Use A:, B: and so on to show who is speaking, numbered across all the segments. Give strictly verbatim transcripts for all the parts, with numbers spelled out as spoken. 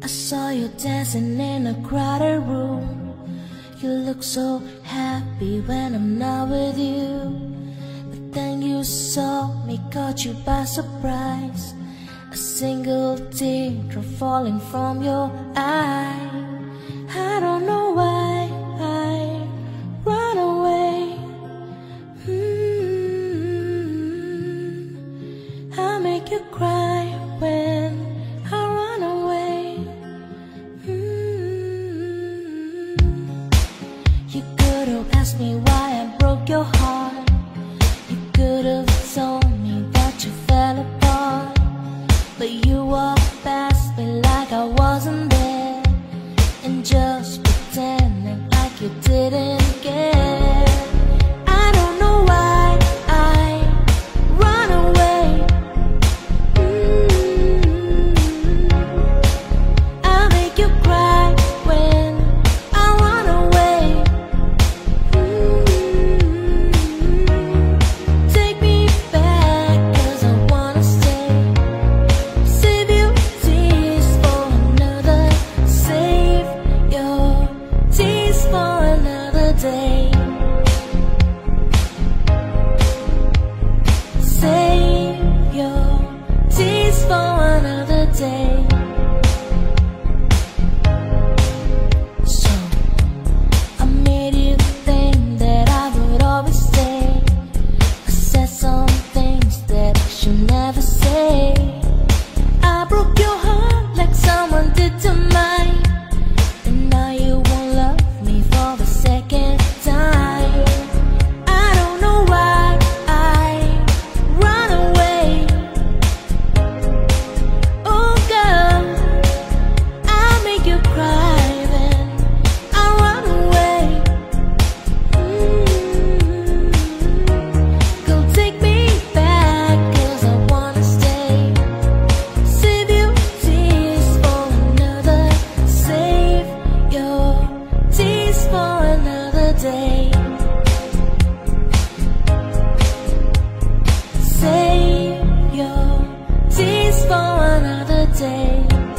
A: I saw you dancing in a crowded room. You look so happy when I'm not with you. But then you saw me, caught you by surprise. A single teardrop falling from your eye. I don't know why I run away. mm-hmm. I make you cry when I run away. mm-hmm. You could have asked me why I broke your heart. You could have told me that you fell apart. But you walked past me like I wasn't there, and just pretending like you didn't care. I don't know why I run away. mm-hmm. I make you cry when I run away. mm-hmm. Take me back, 'cause I wanna stay. Save your tears for another. Save your tears for another day. Save your tears for another day. So I made you think that I would always stay. I said some things that I should never say. I broke your heart like someone did to mine, and now you won't love me for the second time. I don't know why I run away. Oh girl, I make you cry when I run away. mm-hmm. Go take me back, 'cause I wanna stay. Save your tears for another. Save your tears for another day. Save your tears for another day.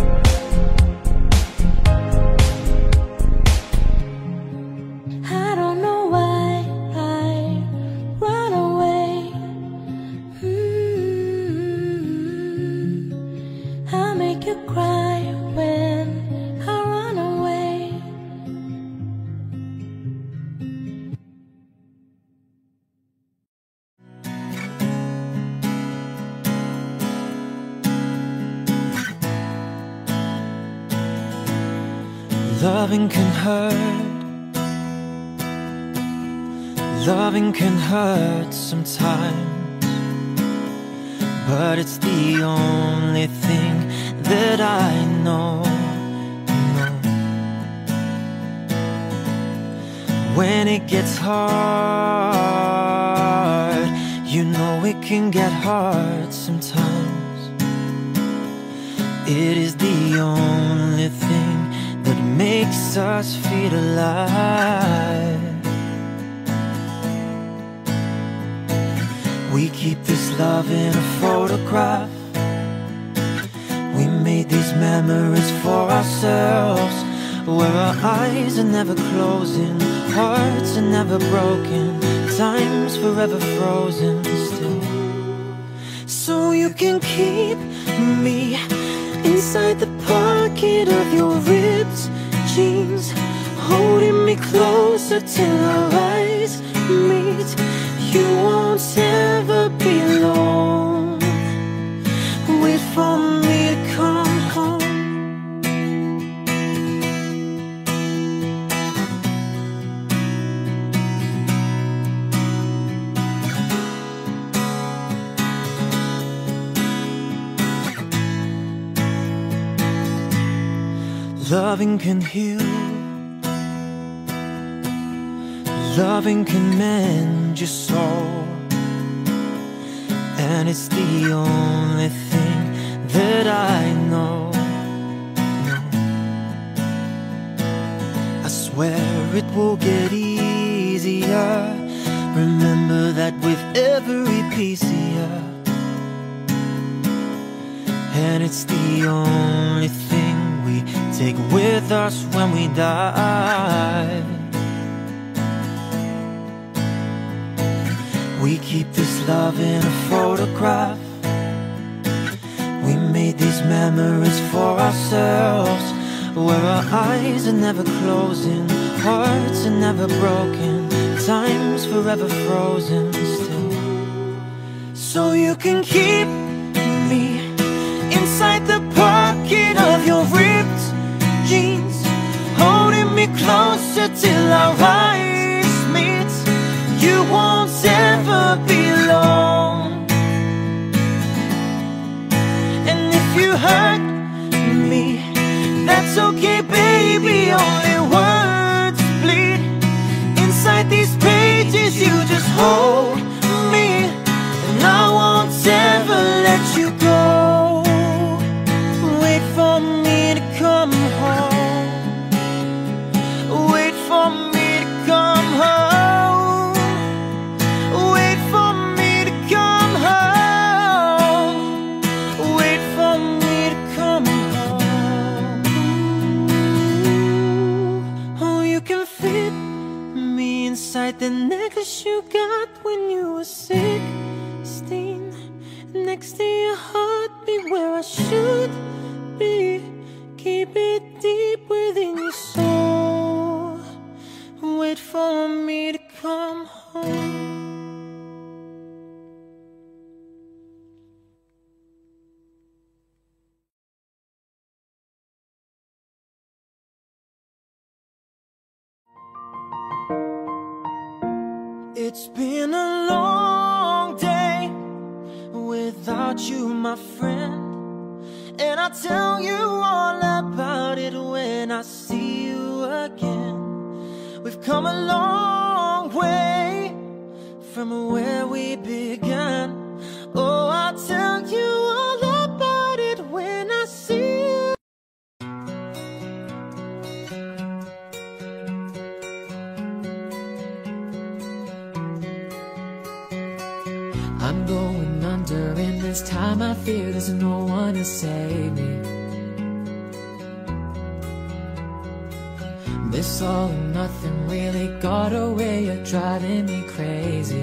A: I don't know why I run away. mm-hmm. I make you cry when I run away.
B: Loving can hurt. Loving can hurt sometimes, but it's the only thing that I know. know. When it gets hard, you know it can get hard sometimes. It is the only thing that makes us feel alive. We keep this love in a photograph. We made these memories for ourselves, where our eyes are never closing, hearts are never broken, time's forever frozen still. So you can keep me inside the pocket of your ripped jeans, holding me closer till our eyes meet. You won't ever be alone. Wait for me to come home. Loving can heal. Loving can mend your soul, and it's the only thing that I know. know. I swear it will get easier. Remember that with every piece of you, and it's the only thing we take with us when we die. We keep this love in a photograph. We made these memories for ourselves, where our eyes are never closing, hearts are never broken, time's forever frozen still. So you can keep me inside the pocket of your ripped jeans, holding me closer till our eyes meet. You won't ever be alone. And if you hurt me, that's okay, baby, only words bleed. Inside these pages you just hold me, and I won't ever let you go. Wait for me to come home. Wait for me to come home. Wait for me to come home. Wait for me to come home. Oh, you can fit me inside the necklace you got when you were sixteen, next to your heartbeat where I should be. Keep it deep within your soul. Wait for me to come home. It's been a long day without you, my friend, and I'll tell you all about it when I see you again. We've come a long way from where we began. Oh, I'll tell you all about it when I see you.
C: I'm going under, and this time I fear there's no one to save me. This all or nothing really got a way of driving me crazy.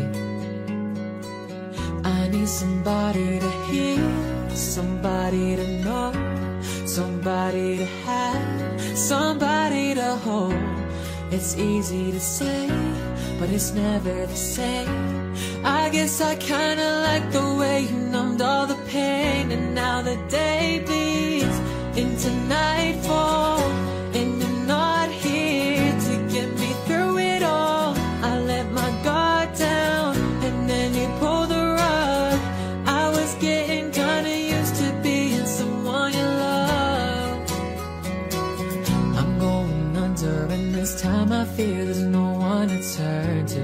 C: I need somebody to hear, somebody to know, somebody to have, somebody to hold. It's easy to say, but it's never the same. I guess I kinda like the way you numbed all the pain, and now the day bleeds into nightfall, and you're not here to get me through it all. I let my guard down, and then you pulled the rug. I was getting kinda used to being someone you love. I'm going under, and this time I fear there's no one to turn to.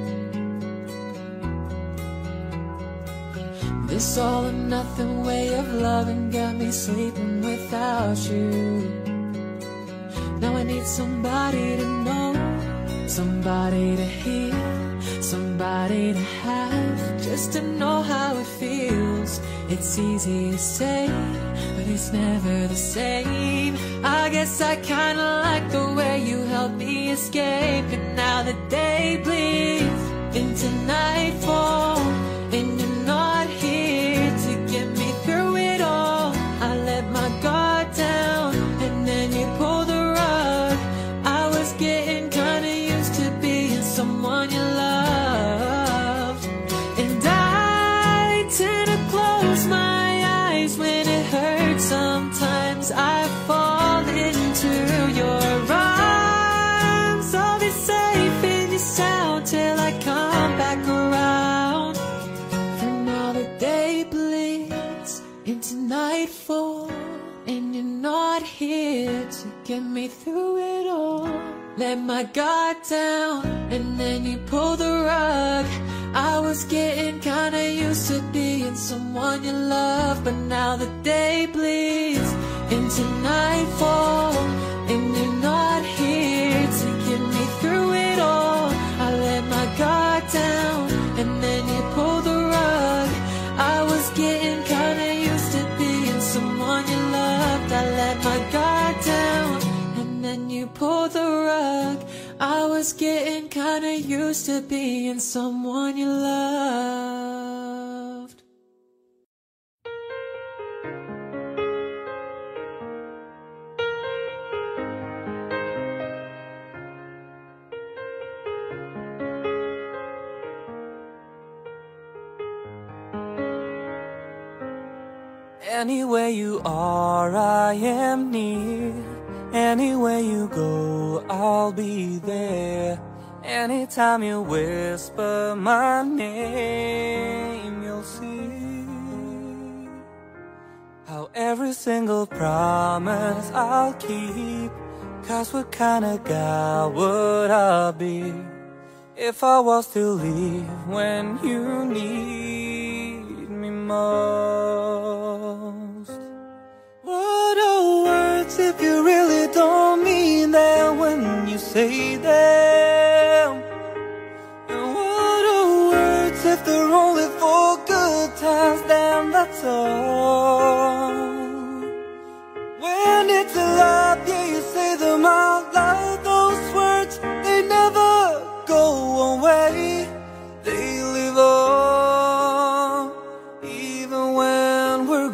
C: This all or nothing way of loving got me sleeping without you. Now I need somebody to know, somebody to hear, somebody to have, just to know how it feels. It's easy to say, but it's never the same. I guess I kinda like the way you helped me escape, and now the day bleeds into nightfall, and you're not here to get me through it all. I let my guard down, and then you pulled the rug. I was getting kinda used to being someone you loved, and I tend to close my eyes when it hurts. Sometimes I fall into your arms. I'll be safe in your sound till I come back around. For now the day bleeds into nightfall, and you're not here to get me through it all. Let my guard down, and then you pull the rug. I was getting kinda used to being someone you love, but now the day bleeds into nightfall, and you're not here to get me through it all. I let my guard down, and then you pull the rug. I was getting kinda used to being someone you loved. I let my guard down, just getting kinda used to being someone you loved.
B: Anywhere you are, I am near. Anywhere you go, I'll be there. Anytime you whisper my name, you'll see how every single promise I'll keep. 'Cause what kind of guy would I be if I was to leave when you need me most? What are words if you really don't mean them when you say them? And what are words if they're only for good times? Then that's all. When it's a love, yeah, you say them out loud. Those words, they never go away. They live on, even when we're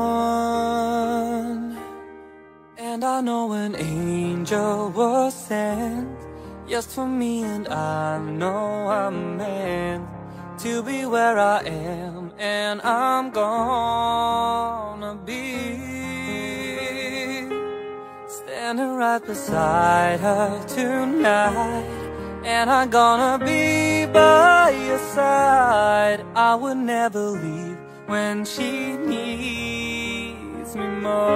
B: gone. And I know an angel was sent just for me, and I know I'm meant to be where I am, and I'm gonna be standing right beside her tonight. And I'm gonna be by your side. I would never leave when she needs me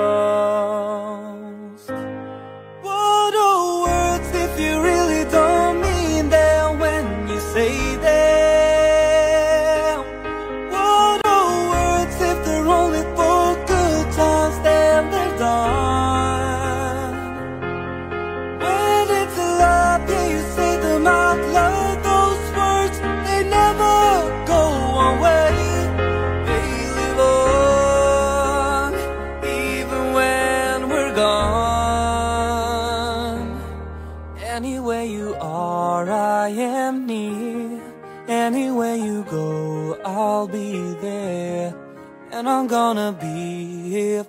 B: most. What are words if you really don't mean them when you say them? What are words if they're only for good times? Then they're done. When it's a love, yeah, you say them out loud. Those words, they never go away. They live on, even when we're gone. Anywhere you are, I am near. Anywhere you go, I'll be there. And I'm gonna be here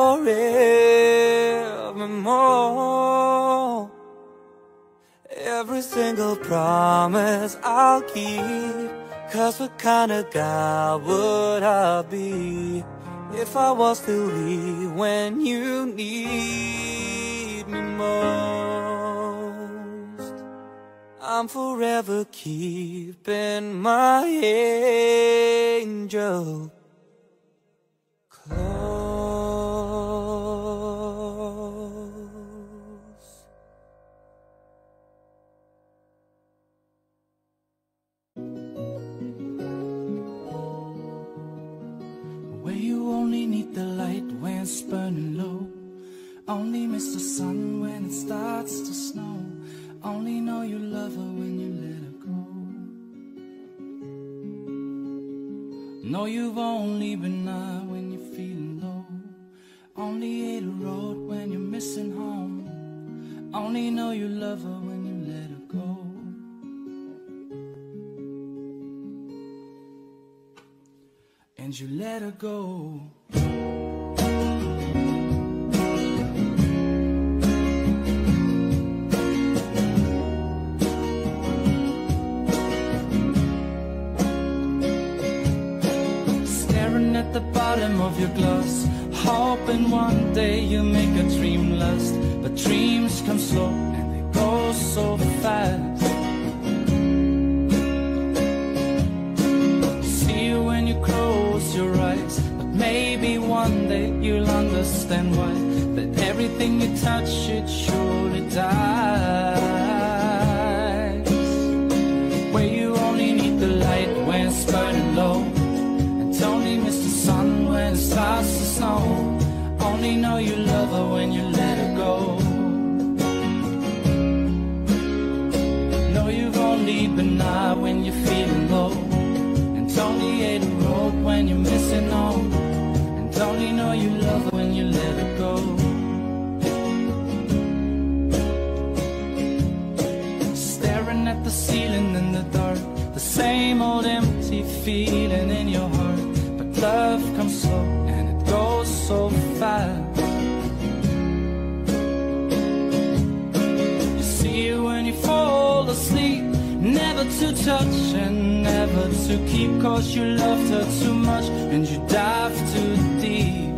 B: forevermore. Every single promise I'll keep. 'Cause what kind of guy would I be if I was to leave when you need me most? I'm forever keeping my angel close.
D: Where you only need the light when it's burning low. Only miss the sun when it starts to snow. Only know you love her when you let her go. Know you've only been high when you're feeling low. Only hate a road when you're missing home. Only know you love her when you let her go. And you let her go. Staring at the bottom of your glass, hoping one day you make a dream last. But dreams come slow and they go so fast. See you when you close your eyes, but maybe one day you'll understand why. That everything you touch, it surely dies. Where you only need the light when it's burning low. And only miss the sun when it starts to snow. Only know you love her when you let her go. Know you've only been high when you're feeling low. And only hate the road when you're missing home. And only know you love her when you let her go. love comes slow and it goes so fast. You see it when you fall asleep, never to touch and never to keep, 'cause you loved her too much and you dive too deep.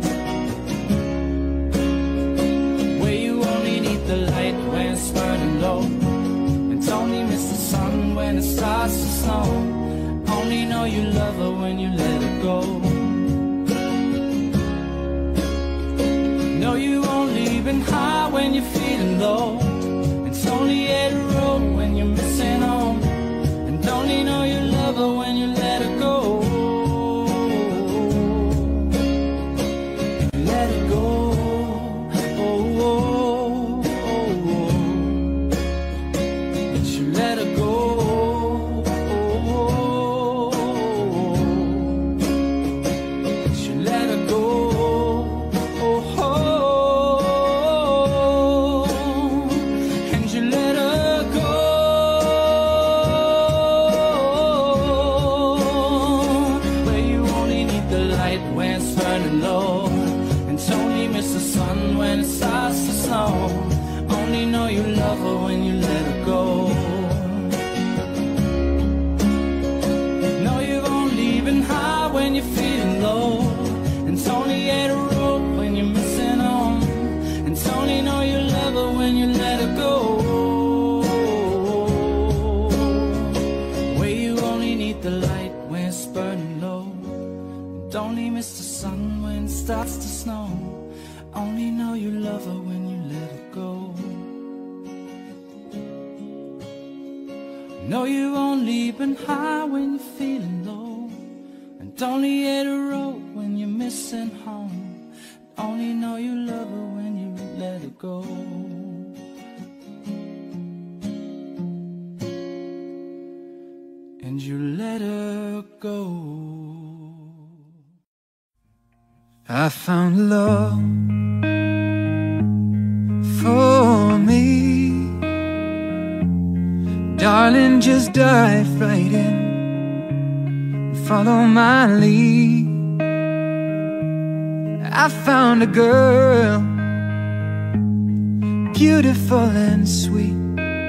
D: Where you only need the light when it's burning low, and only miss the sun when it starts to snow. Only know you love her when you let her go. Know you only been high when you're feeling low. It's only a road when you're missing home. And only know you love her when you let her go. Let her go. Oh, oh, oh, oh. And you let her go. Starts to snow. Only know you love her when you let her go. Know you've only been high when you're feeling low, and only hit a road when you're missing home. Only know you love her when you let her go. And you let her go.
B: I found love for me. Darling, just dive right in and follow my lead. I found a girl, beautiful and sweet.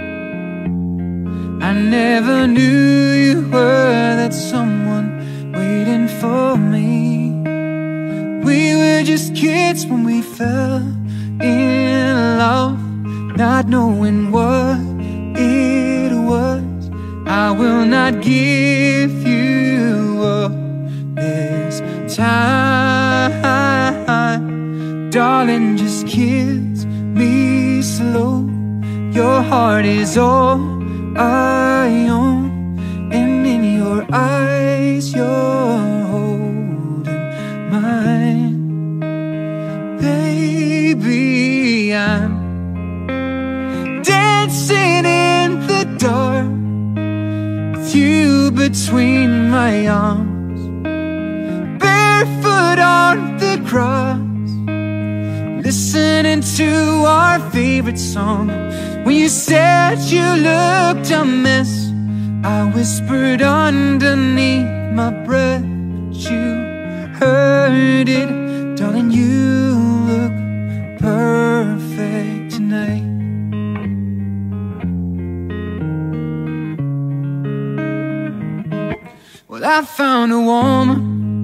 B: I never knew you were that someone waiting for me. We were just kids when we fell in love, not knowing what it was. I will not give you up this time. Darling, just kiss me slow. Your heart is all I own, and in your eyes you're holding mine. Baby, I'm dancing in the dark with you between my arms, barefoot on the grass, listening to our favorite song. When you said you looked a mess, I whispered underneath my breath, but you heard it. Darling, you look perfect tonight. Well, I found a woman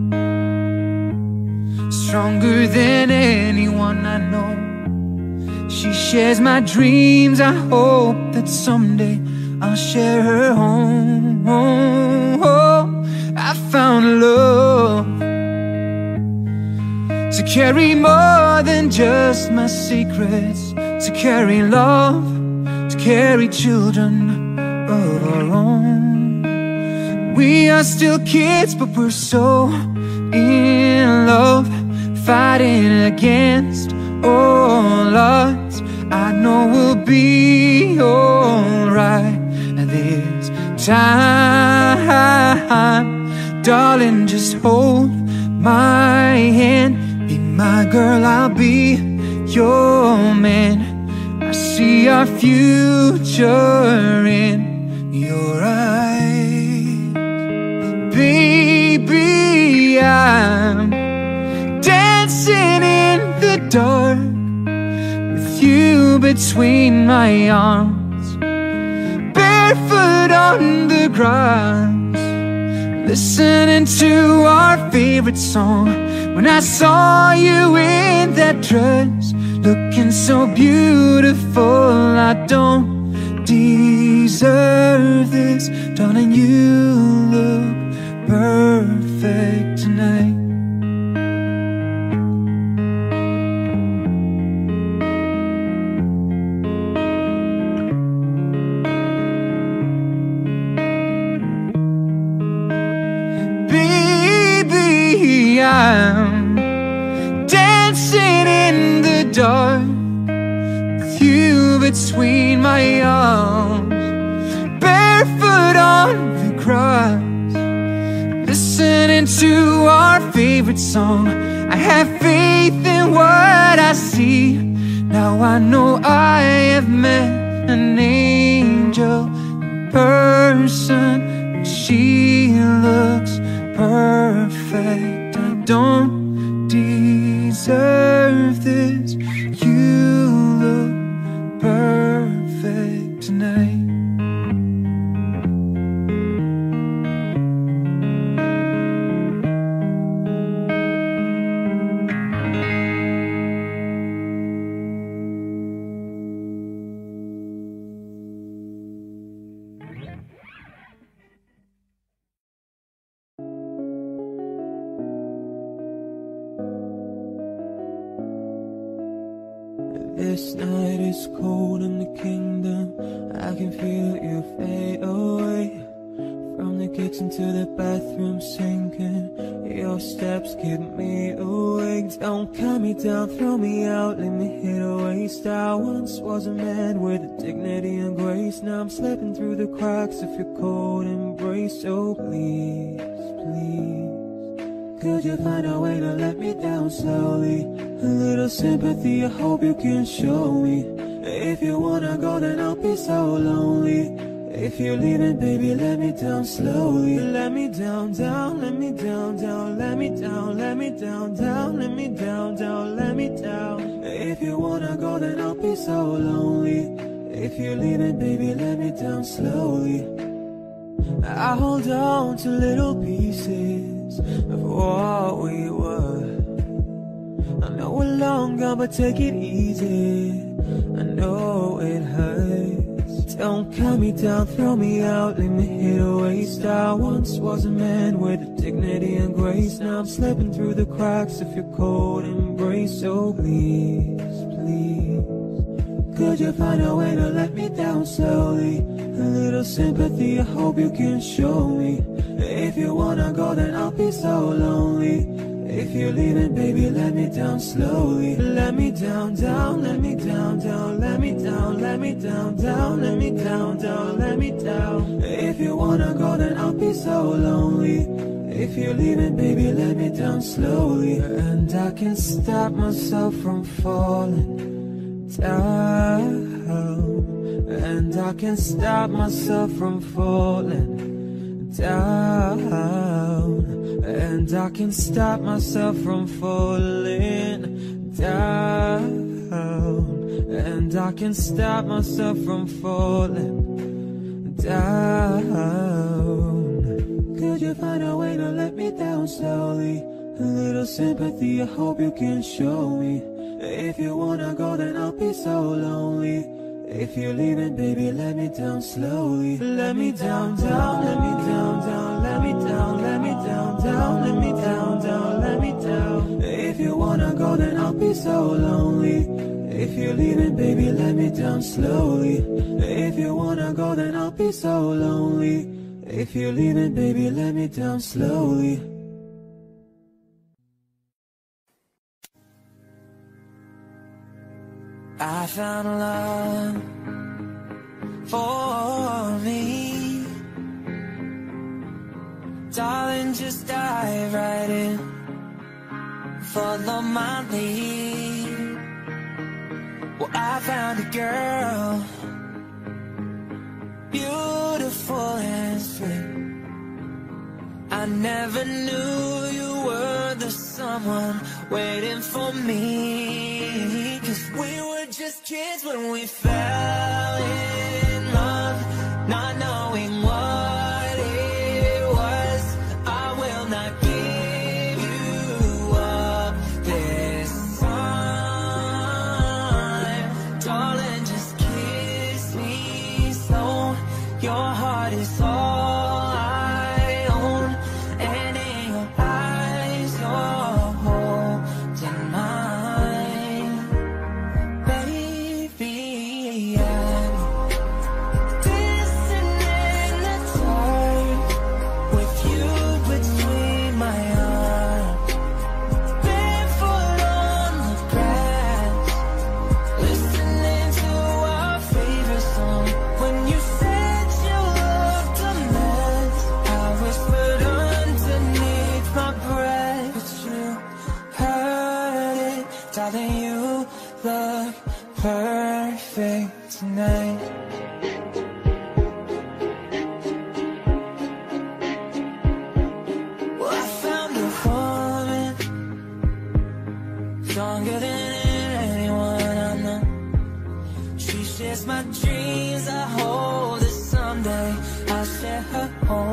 B: stronger than anyone I know. She shares my dreams. I hope that someday I'll share her home. Oh, I found love to carry more than just my secrets, to carry love, to carry children of our own. We are still kids, but we're so in love, fighting against all odds. I know we'll be alright this time. Darling, just hold my hand. Be my girl, I'll be your man. I see our future in your eyes. Baby, Baby, I'm dancing in the dark with you between my arms, barefoot on the grass, listening to our favorite song. When I saw you in that dress, looking so beautiful, I don't deserve this. Darling, you look perfect tonight. Baby, I'm dancing in the dark with you between my arms, barefoot on the grass, listening to our favorite song. I have faith in what I see. Now I know I have met an angel in person. She looks perfect. I don't deserve this. You look perfect tonight.
E: This night is cold in the kingdom. I can feel you fade away. From the kitchen to the bathroom sinking, your steps keep me awake. Don't cut me down, throw me out, leave me here to waste. I once was a man with dignity and grace. Now I'm slipping through the cracks of your cold embrace. So please, please, could you find a way to let me down slowly? A little sympathy, I hope you can show me. If you wanna go, then I'll be so lonely. If you're leaving, baby, let me down slowly. Let me down, down, let me down, down, let me down, let me down, down, let me down, down, let me down. If you wanna go, then I'll be so lonely. If you're leaving, baby, let me down slowly. I hold on to little pieces of what we were. I know we're long gone, but take it easy. I know it hurts. Don't cut me down, throw me out, leave me here to waste. I once was a man with dignity and grace. Now I'm slipping through the cracks of your cold embrace. So please, please, could you find a way to let me down slowly? A little sympathy, I hope you can show me. If you wanna go, then I'll be so lonely. If you're leaving, baby, let me down slowly. Let me down, down, let me down, down, let me down, let me down, down, let me down, down, let me down. If you wanna go, then I'll be so lonely. If you're leaving, baby, let me down slowly. And I can't stop myself from falling down. And I can't stop myself from falling down. And I can't stop myself from falling down. And I can't stop myself from falling down. Could you find a way to let me down slowly? A little sympathy, I hope you can show me. If you wanna go, then I'll be so lonely. If you're leaving, baby, let me down slowly. Let me down, down, let me down, down, let me down, let me down, down, let me down, down, let me down. If you wanna go, then I'll be so lonely. If you're leaving, baby, let me down slowly. If you wanna go, then I'll be so lonely. If you're leaving, baby, let me down slowly.
B: I found love for me. Darling, just dive right in. Follow my lead. Well, I found a girl, beautiful and sweet. I never knew you were the someone waiting for me. 'Cause we were just kids when we fell in love, not knowing what it was. I will not give you up this time. Darling, just kiss me slow. Your heart is all I own, and in your eyes you're holding mine. Baby, I'm dancing in the dark with you between my arms, barefoot on the grass, listening to our favorite song. When you said you looked a mess, I whispered underneath my breath, but you heard it. Darling, you look perfect tonight. Well, I found a woman stronger than anyone I know. She shares my dreams. I hope that someday I'll share her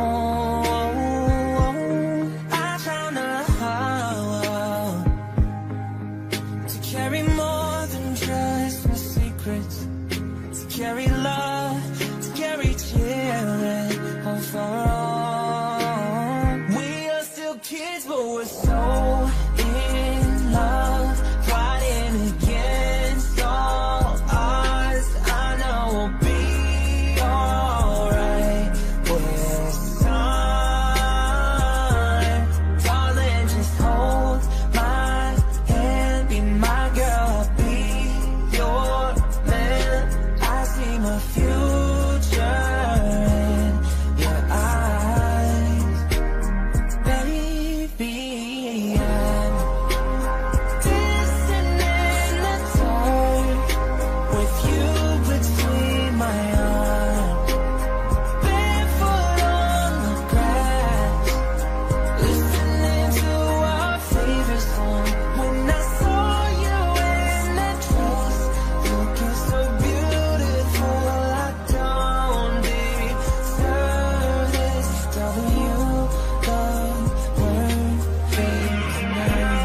B: home. I found a love to carry more than just my secrets, to carry love, to carry children home for all. We are still kids, but we're so in love, fighting against all odds. I know we'll be alright with time. Darling, just hold my hand, be my girl, I'll be your man. I see my future in your eyes. Baby, I'm dancing in the dark with you between my arms, barefoot on the grass, listening to our favorite song. When I saw you in that dress, looking so beautiful, I don't deserve this. Darling, you look perfect tonight.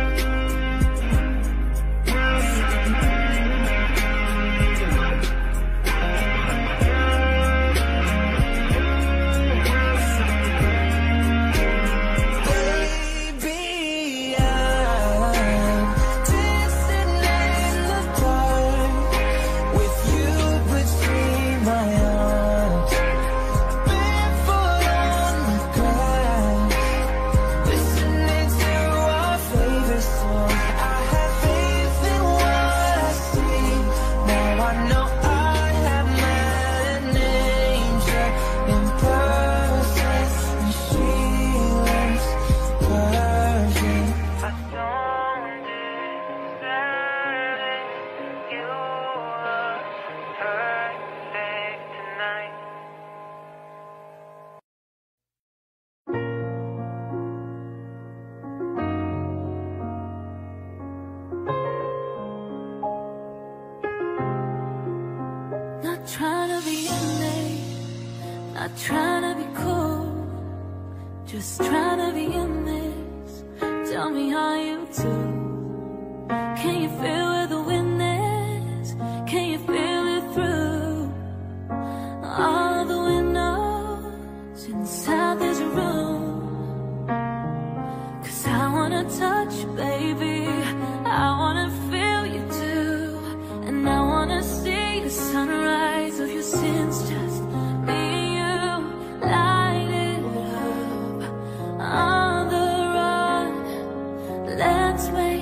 B: Baby, I'm dancing in the dark with you between my arms, barefoot on the grass, listening to our favorite song. I have faith in what I see. Now I know I have met an angel in person, and she looks perfect. I don't deserve it. You look perfect tonight.
A: Not trying to be in there, not trying to be cool, just trying to be in this. Tell me how you do. Can you feel where the wind is? Can you feel it through all the windows inside this room? 'Cause I wanna touch you, baby, I wanna feel you too, and I wanna see the sunrise of your sins. Just me and you, light it up on the run. Let's make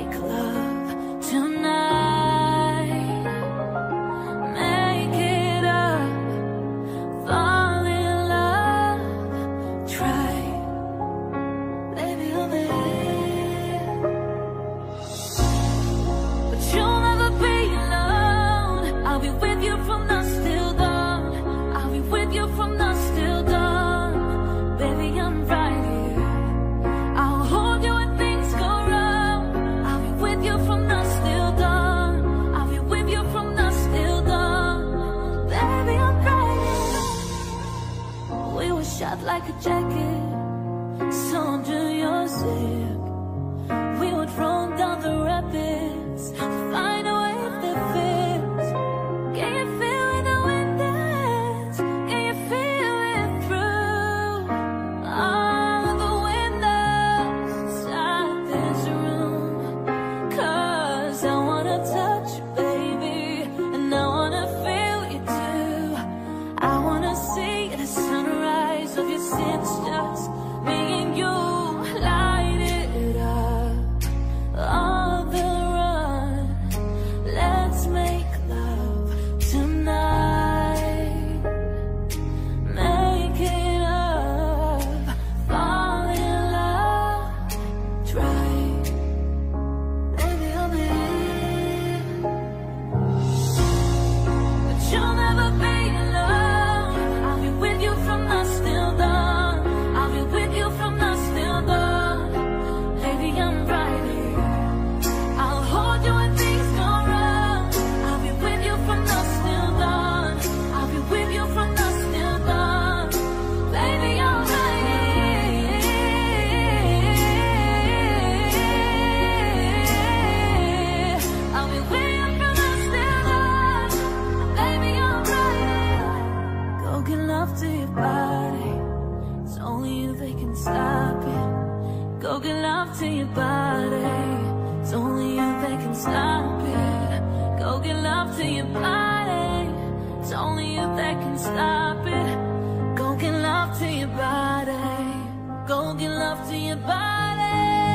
A: stop it. Go give love to your body. It's only you that can stop it. Go give love to your body. Go give love to your body.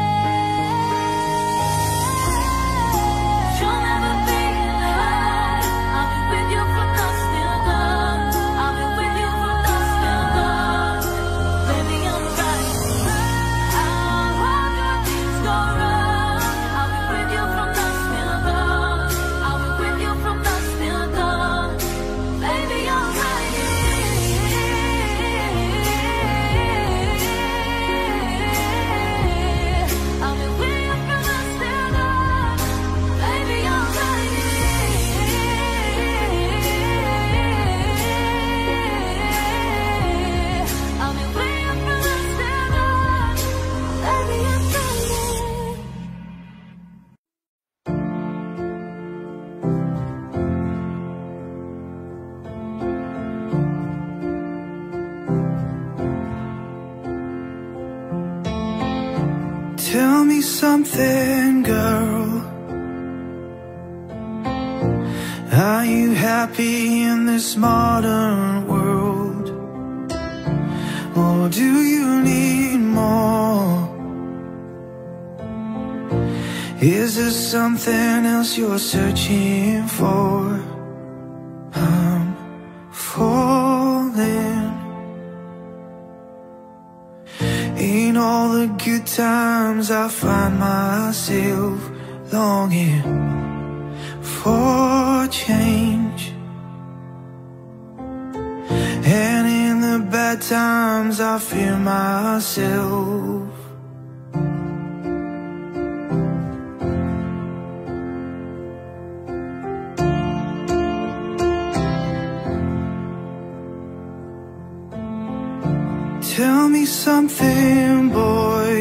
A: You'll never be alone. I'll be with you from dusk till dawn. I'll be with you from dusk till dawn. Baby, I'm right. I'll walk your dreams go wrong. I'll be with you from dusk till dawn. I'll be with you from dusk till dawn. Baby, I'm right. I'll be with you from dusk till dawn. Baby, I'm right. I'll be with you from dusk till dawn. Baby, I'm right.
B: Tell me something, girl. Are you happy in this modern world? Or do you need more? Is there something else you're searching for? I'm falling. In all the good times I find myself longing for change, and in the bad times I fear myself. Tell me something, boy.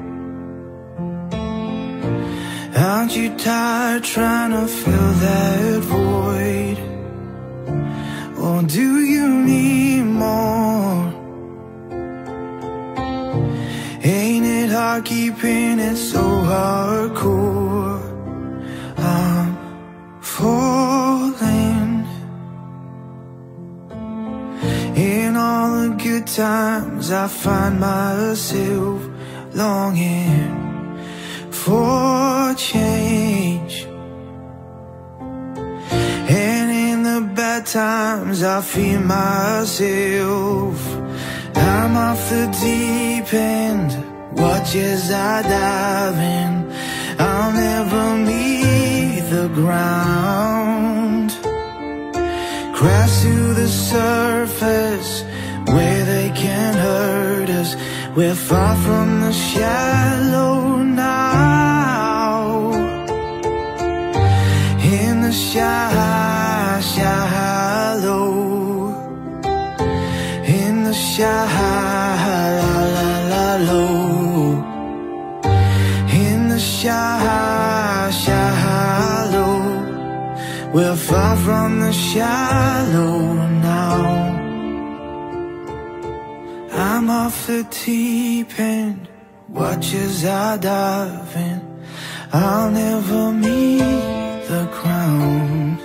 B: Aren't you tired trying to fill that void? Or do you need more? Ain't it hard keeping it so hardcore? I'm falling. In all the good times I find myself longing for change, and in the bad times I fear myself. I'm off the deep end, watch as I dive in. I'll never meet the ground. Crash to the surface where they can't hurt us. We're far from the shallow now. In the shy, shallow. In the shallow. In the shy, shallow. We're far from the shallow now. I'm off the deep end, watch as I dive in. I'll never meet the ground.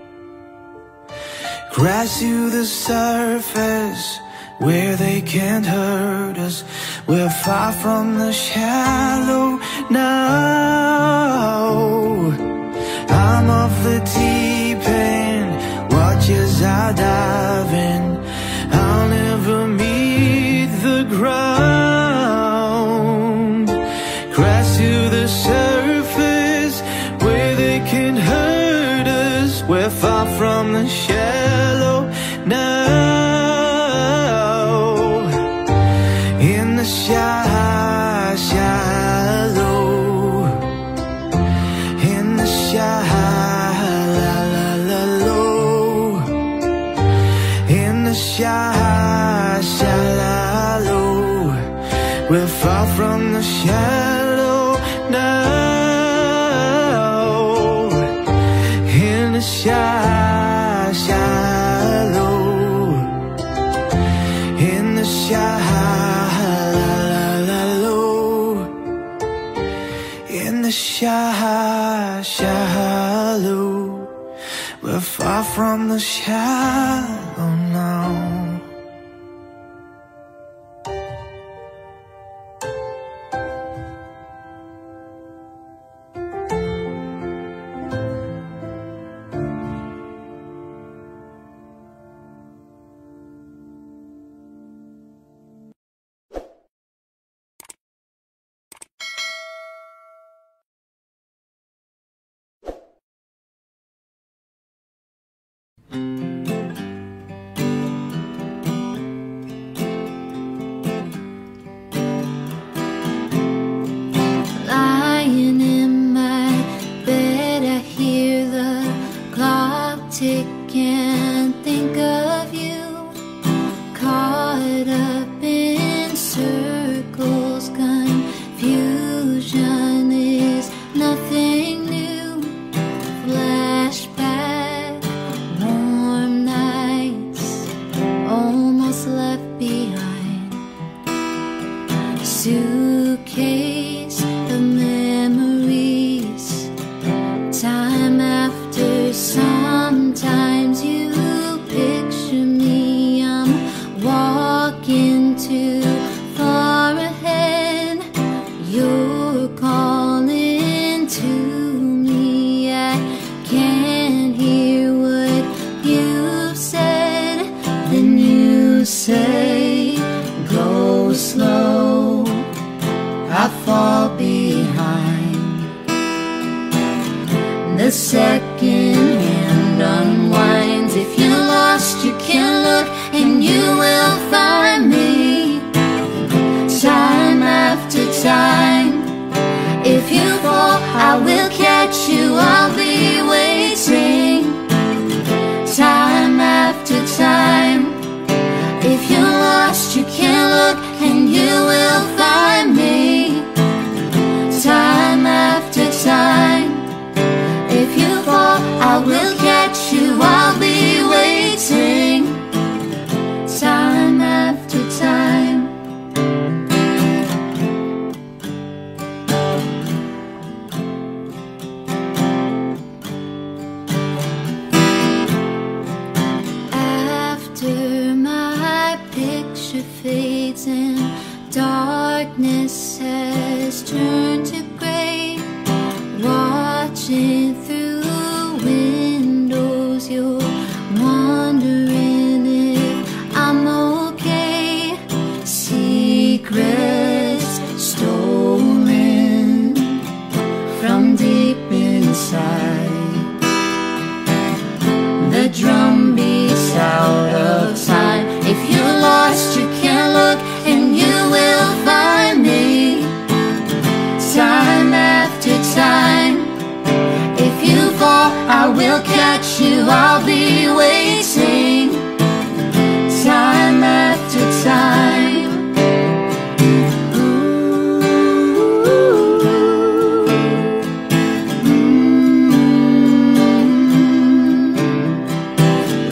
B: Crash to the surface where they can't hurt us. We're far from the shallow now. I'm off the deep end, watch as I dive in. I'll never meet the ground. Crash to the surface where they can hurt us. We're far from the shallow now. In the shy, shallow. In the shallow. In the shy, shallow. We're far from the shallow now. In the shy, shallow. In the shallow. In the shy, shallow. We're far from the shallow now.
A: Lying in my bed, I hear the clock tick and think of you. Caught up in circles, confusion is nothing new. Flashback, warm nights, almost left behind. Suitcase of memories, time after sometimes you picture me. I'm walking too far ahead. You're calling to me. I can't hear what you've said. Then you say, go slow, I fall behind. The second hand unwinds. If you're lost, you can look and you will find me. Time after time. If you fall, I will catch you. I'll be waiting. Time after time. If you're lost, you can look and you will find me. Time after time. If you fall, I will catch you. I'll be waiting. Time after time. After my picture fades and darkness has turned to gray, watching through windows, you're wondering if I'm okay. Secrets stolen from deep inside. The drum beats out of time. If you're lost, you can look and you will find me. Time after time. If you fall, I will catch you. I'll be waiting. Time after time. Ooh, mm,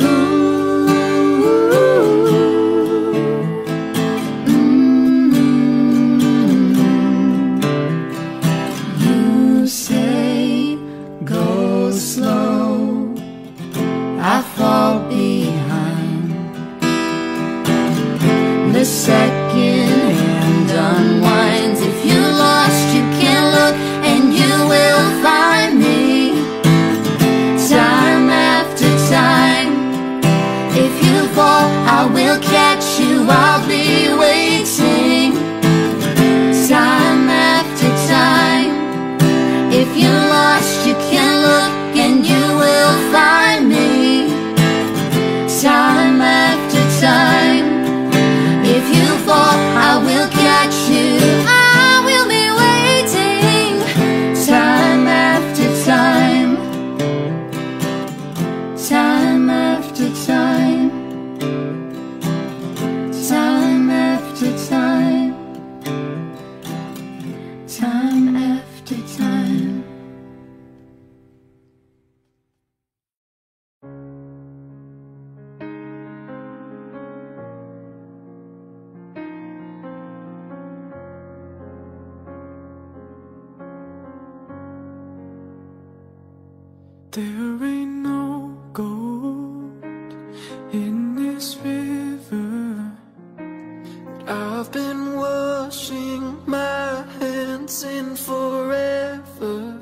E: There ain't no gold in this river. I've been washing my hands in forever.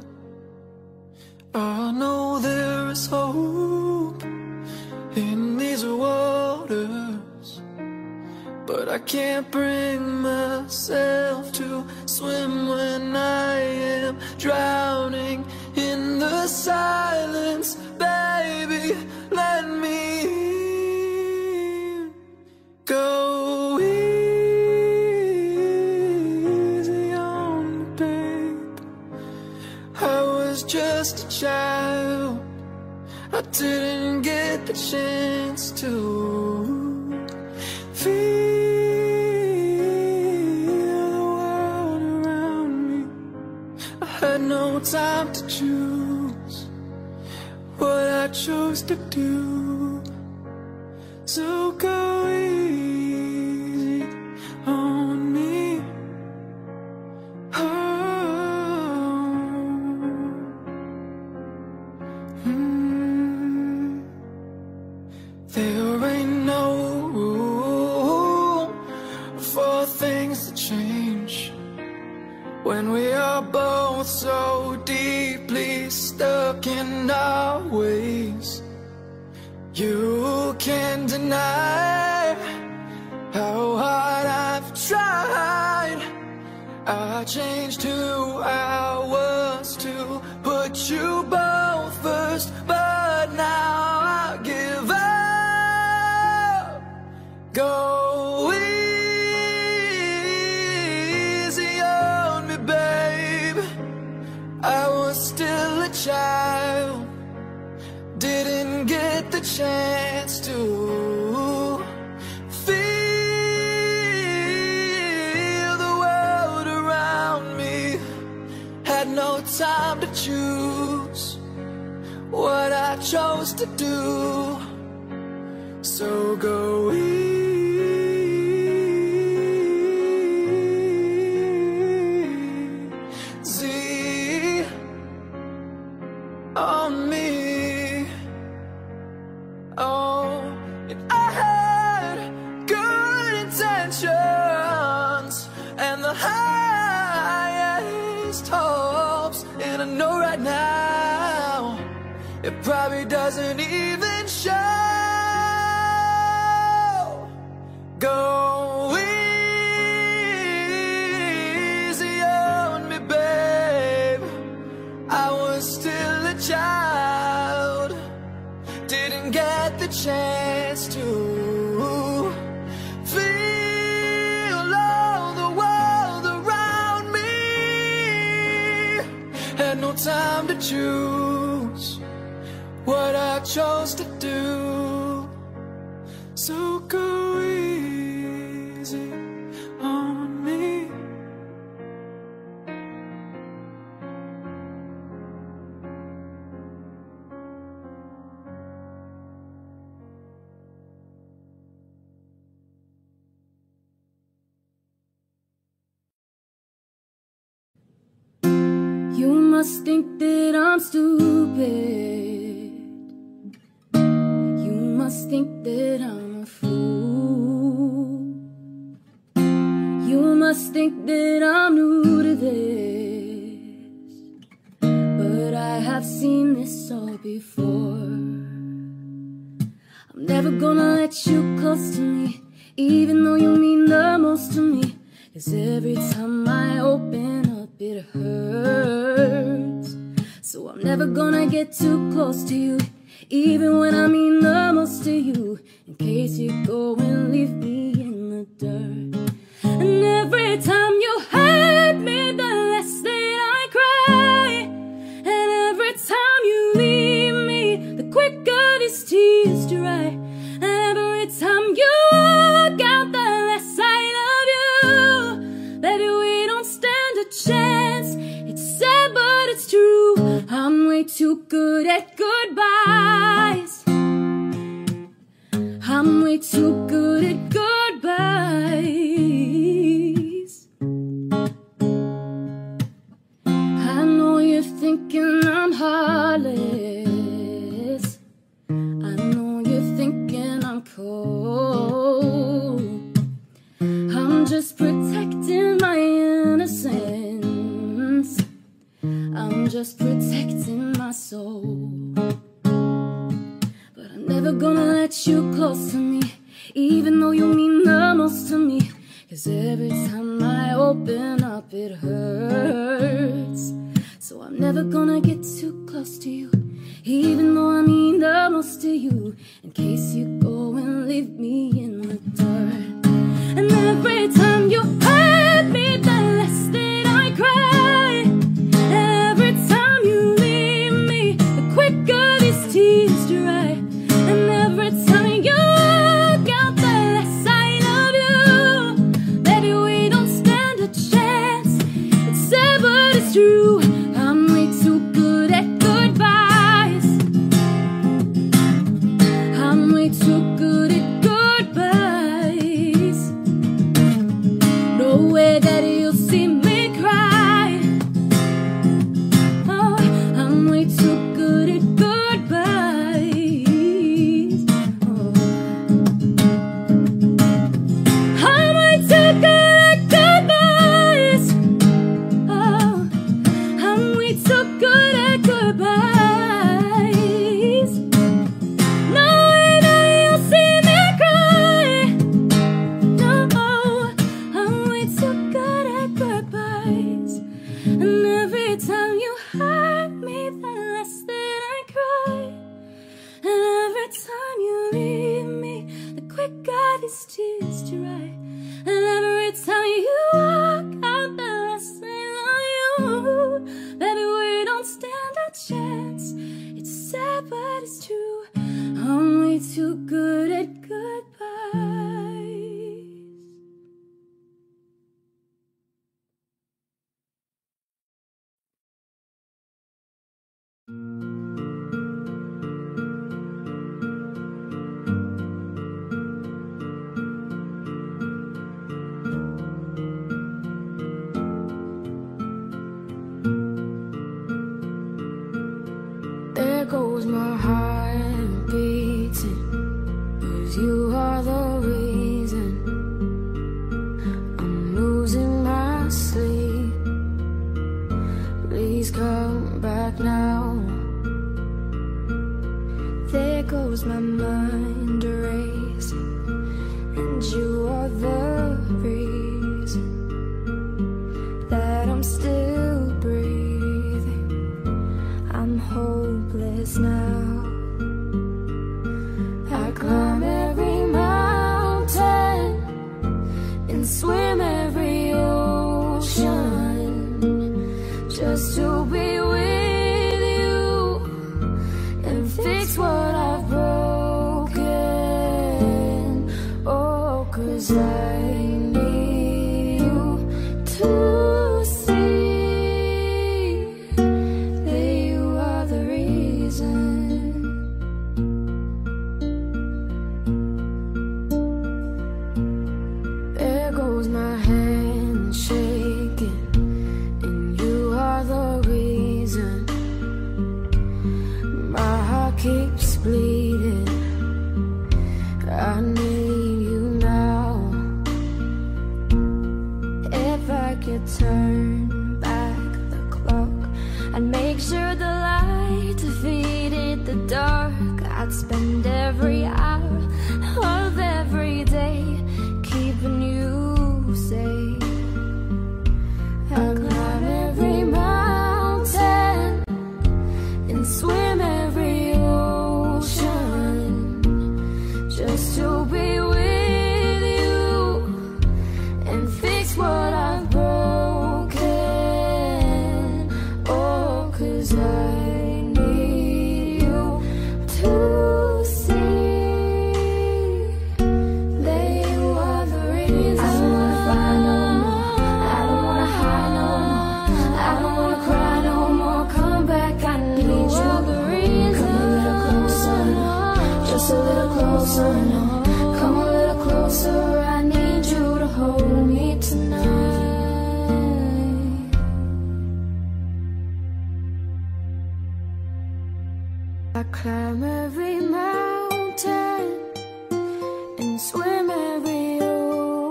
E: I know there is hope in these waters, but I can't bring myself to swim when I am drowning in the silence. Baby, let me in. Go easy on me, babe. I was just a child, I didn't get the chance to feel the world around me. I had no time to choose what I chose to do. So go easy on me. Oh. Mm. There ain't no room for things to change when we are both so deeply stuck in our ways. You can't deny how hard I've tried. I changed who I was to put you both first, but now I give up. Go easy on me, babe. I was still a child, didn't get the chance to feel the world around me. Had no time to choose what I chose to do. So go easy on me. Oh, and I had good intentions and the highest hopes, and I know right now it probably doesn't even show. Go easy on me, babe. I was still a child, didn't get the chance to feel all the world around me. Had no time to choose what I chose to do. So go easy on me.
A: You must think that I'm stupid. You must think that I'm a fool. You must think that I'm new to this, but I have seen this all before. I'm never gonna let you close to me, even though you mean the most to me. 'Cause every time I open up it hurts. So I'm never gonna get too close to you, even when I mean the most to you, in case you go and leave me in the dirt. And every time you hurt me, the less that I cry. And every time you leave me, the quicker these tears dry. And every time you walk out, the less I love you. Baby, we don't stand a chance. It's sad, but it's true. I'm way too good at goodbyes. I'm way too good at goodbyes. I know you're thinking I'm heartless, I'm just protecting my soul. But I'm never gonna let you close to me, even though you mean the most to me. Cause every time I open up it hurts. So I'm never gonna get too close to you, even though I mean the most to you, in case you go and leave me in the dirt. And every time you hurt me, the less that I cry. Every time you leave me, the quicker these tears dry. And every time you walk out, the less I love you. Baby, we don't stand a chance. It's sad but it's true. I'm way too good at goodbyes. I'm way too good at goodbyes. No way that you'll see me cry. Oh, I'm way too good at goodbyes. Oh. I'm way too good at goodbyes. Oh, I'm way too good at goodbyes. No way that you'll see me cry. No, I'm way too good at goodbyes. And every time you hurt me, the less that I cry. And every time you leave me, the quicker these tears dry. And every time you walk out, the less I love you. Baby, we don't stand a chance. It's sad but it's true. I'm way too good at goodbyes. There goes my heart beating, 'cause you are the reason I'm losing my sleep. Please come back now. There goes my mind racing, and you are the reason that I'm still breathing. I'm hopeless now. I climb every mountain and swim every ocean just to be with you and fix what I've broken. Oh, 'cause I need you to keeps bleeding. I need you now. If I could turn back the clock, I'd make sure the light defeated the dark. I'd spend every hour of every day keeping you safe. I'd climb every mountain and swim every just to be with you and fix what I've broken. Oh, 'cause I need you to see that you are the reason. I don't wanna fight no more, I don't wanna hide no more, I don't wanna cry no more. Come back, I need you. The reason. Come a little closer, just a little closer. Come a little closer, I need you to hold me tonight. I climb every mountain and swim every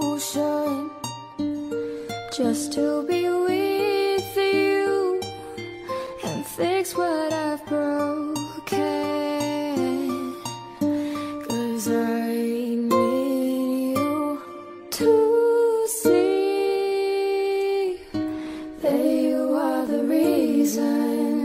A: ocean just to be with you fix what I've broken, 'cause I need you to see that you are the reason.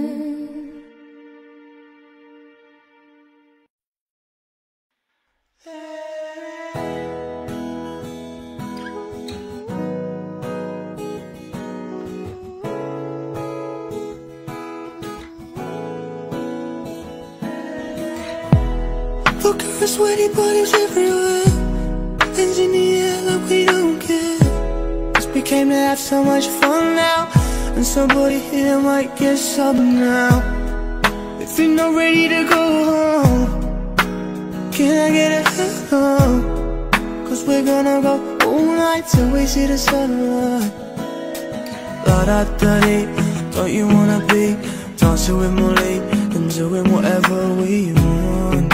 E: Look at our sweaty bodies everywhere, hands in the air like we don't care. Just became to have so much fun now, and somebody here might get some now. If you're not ready to go home, can I get a hello? 'Cause we're gonna go all night till we see the sunrise. La da da dee, don't you wanna be dancing with Molly and doing whatever we want?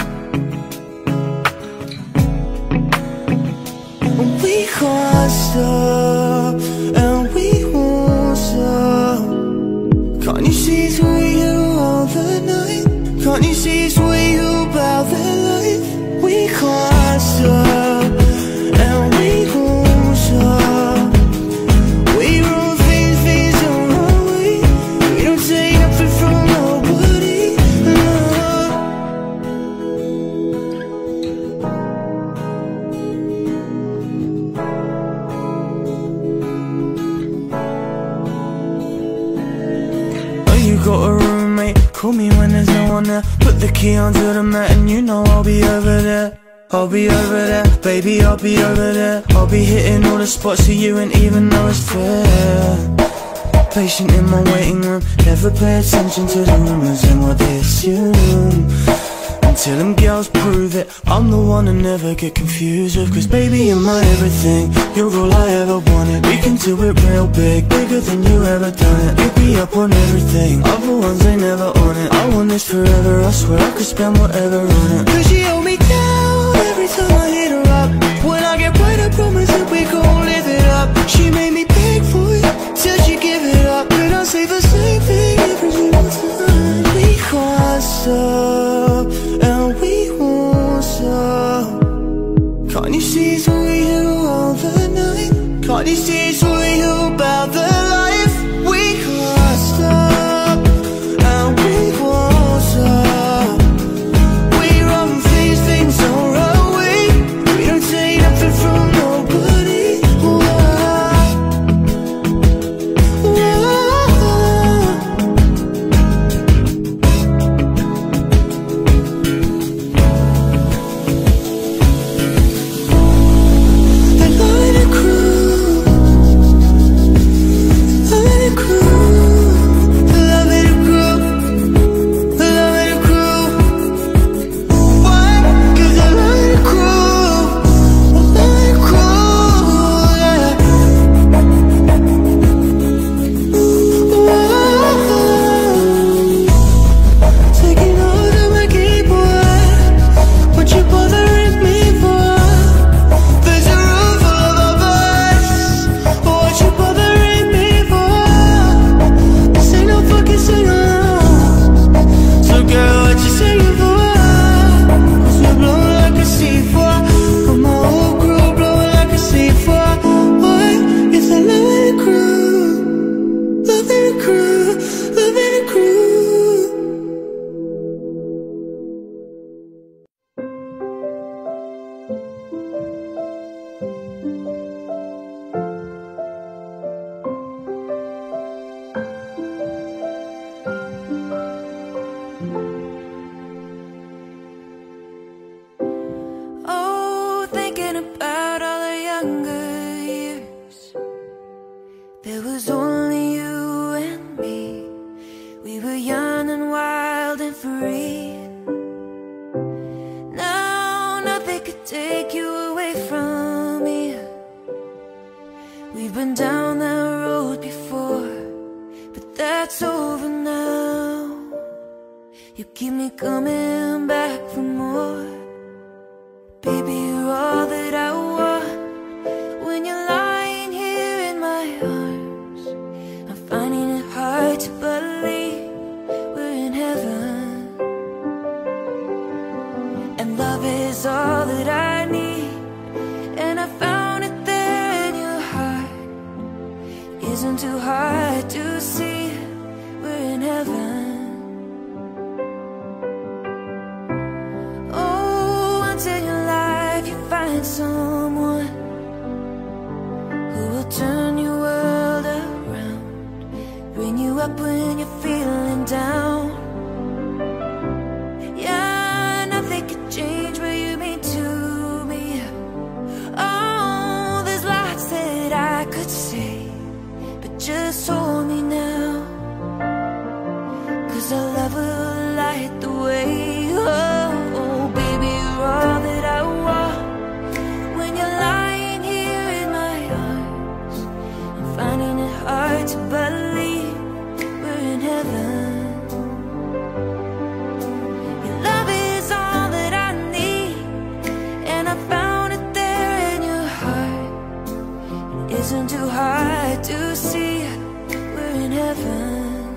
E: We can't stop, and we won't stop. Can't you see it's with you all the night? Can't you see it's with you about the life? We can't stop, and we won't stop. We run things, things don't run away. We don't take nothing from nobody, no. Got a roommate, call me when there's no one there. Put the key onto the mat and you know I'll be over there. I'll be over there, baby, I'll be over there. I'll be hitting all the spots for you and even though it's fair. Patient in my waiting room, never pay attention to the rumors and what they assume. Until them girls prove it, I'm the one to never get confused with. 'Cause baby, you're my everything, you're all I ever wanted. We can do it real big, bigger than you ever done it. You'll be up on everything, other ones they never on it. I want this forever, I swear I could spend whatever on it. 'Cause she hold me down every time I hit her up. When I get right, I promise that we gon' live it up. She made me beg for it, till she give it up. And I say the same thing every single time. We can't stop, and we won't stop. Can't you see it's with you all the night? Can't you see it's with you about the life? We can't stop, and we won't stop. We run things, things don't run away. We don't take nothing from nobody. Whoa. Whoa. We've been down that road before, but that's over now. You keep me coming back for more. Baby, you're all that I want. When you're lying here in my arms, I'm finding it hard to believe
A: too hard to see. We're in heaven. Oh, once in your life you find someone who will turn your world around, bring you up when you're feeling down. Yeah, nothing could change what you mean to me. Oh, there's lots that I could say, but just hold me now, 'cause our love will light the way. Oh, oh baby, you're all that I want. When you're lying here in my arms, I'm finding it hard to believe we're in heaven. Your love is all that I need, and I found it there in your heart. It isn't too hard to see we're in heaven.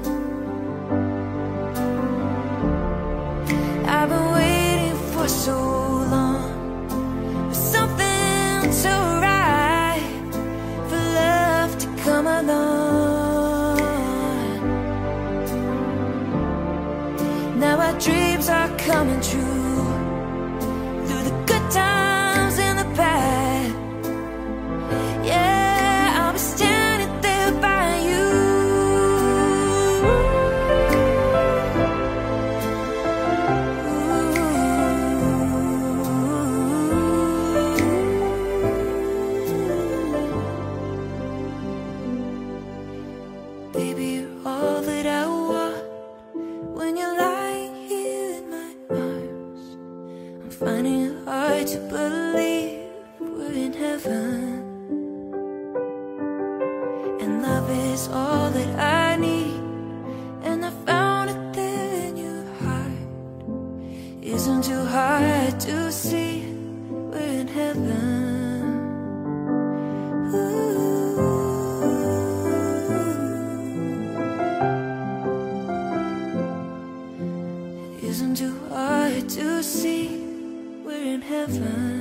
A: I've been waiting for so long for something so right, for love to come along. Now our dreams are coming true, through the good times and the bad. Yeah, I'll be standing there by you. Baby, you're all that I want. When you're lying here in my arms, I'm finding it hard to believe we're in heaven. And love is all that I need, and I found it there in your heart. Isn't too hard to see we're in heaven. Ooh. Isn't too hard to see we're in heaven.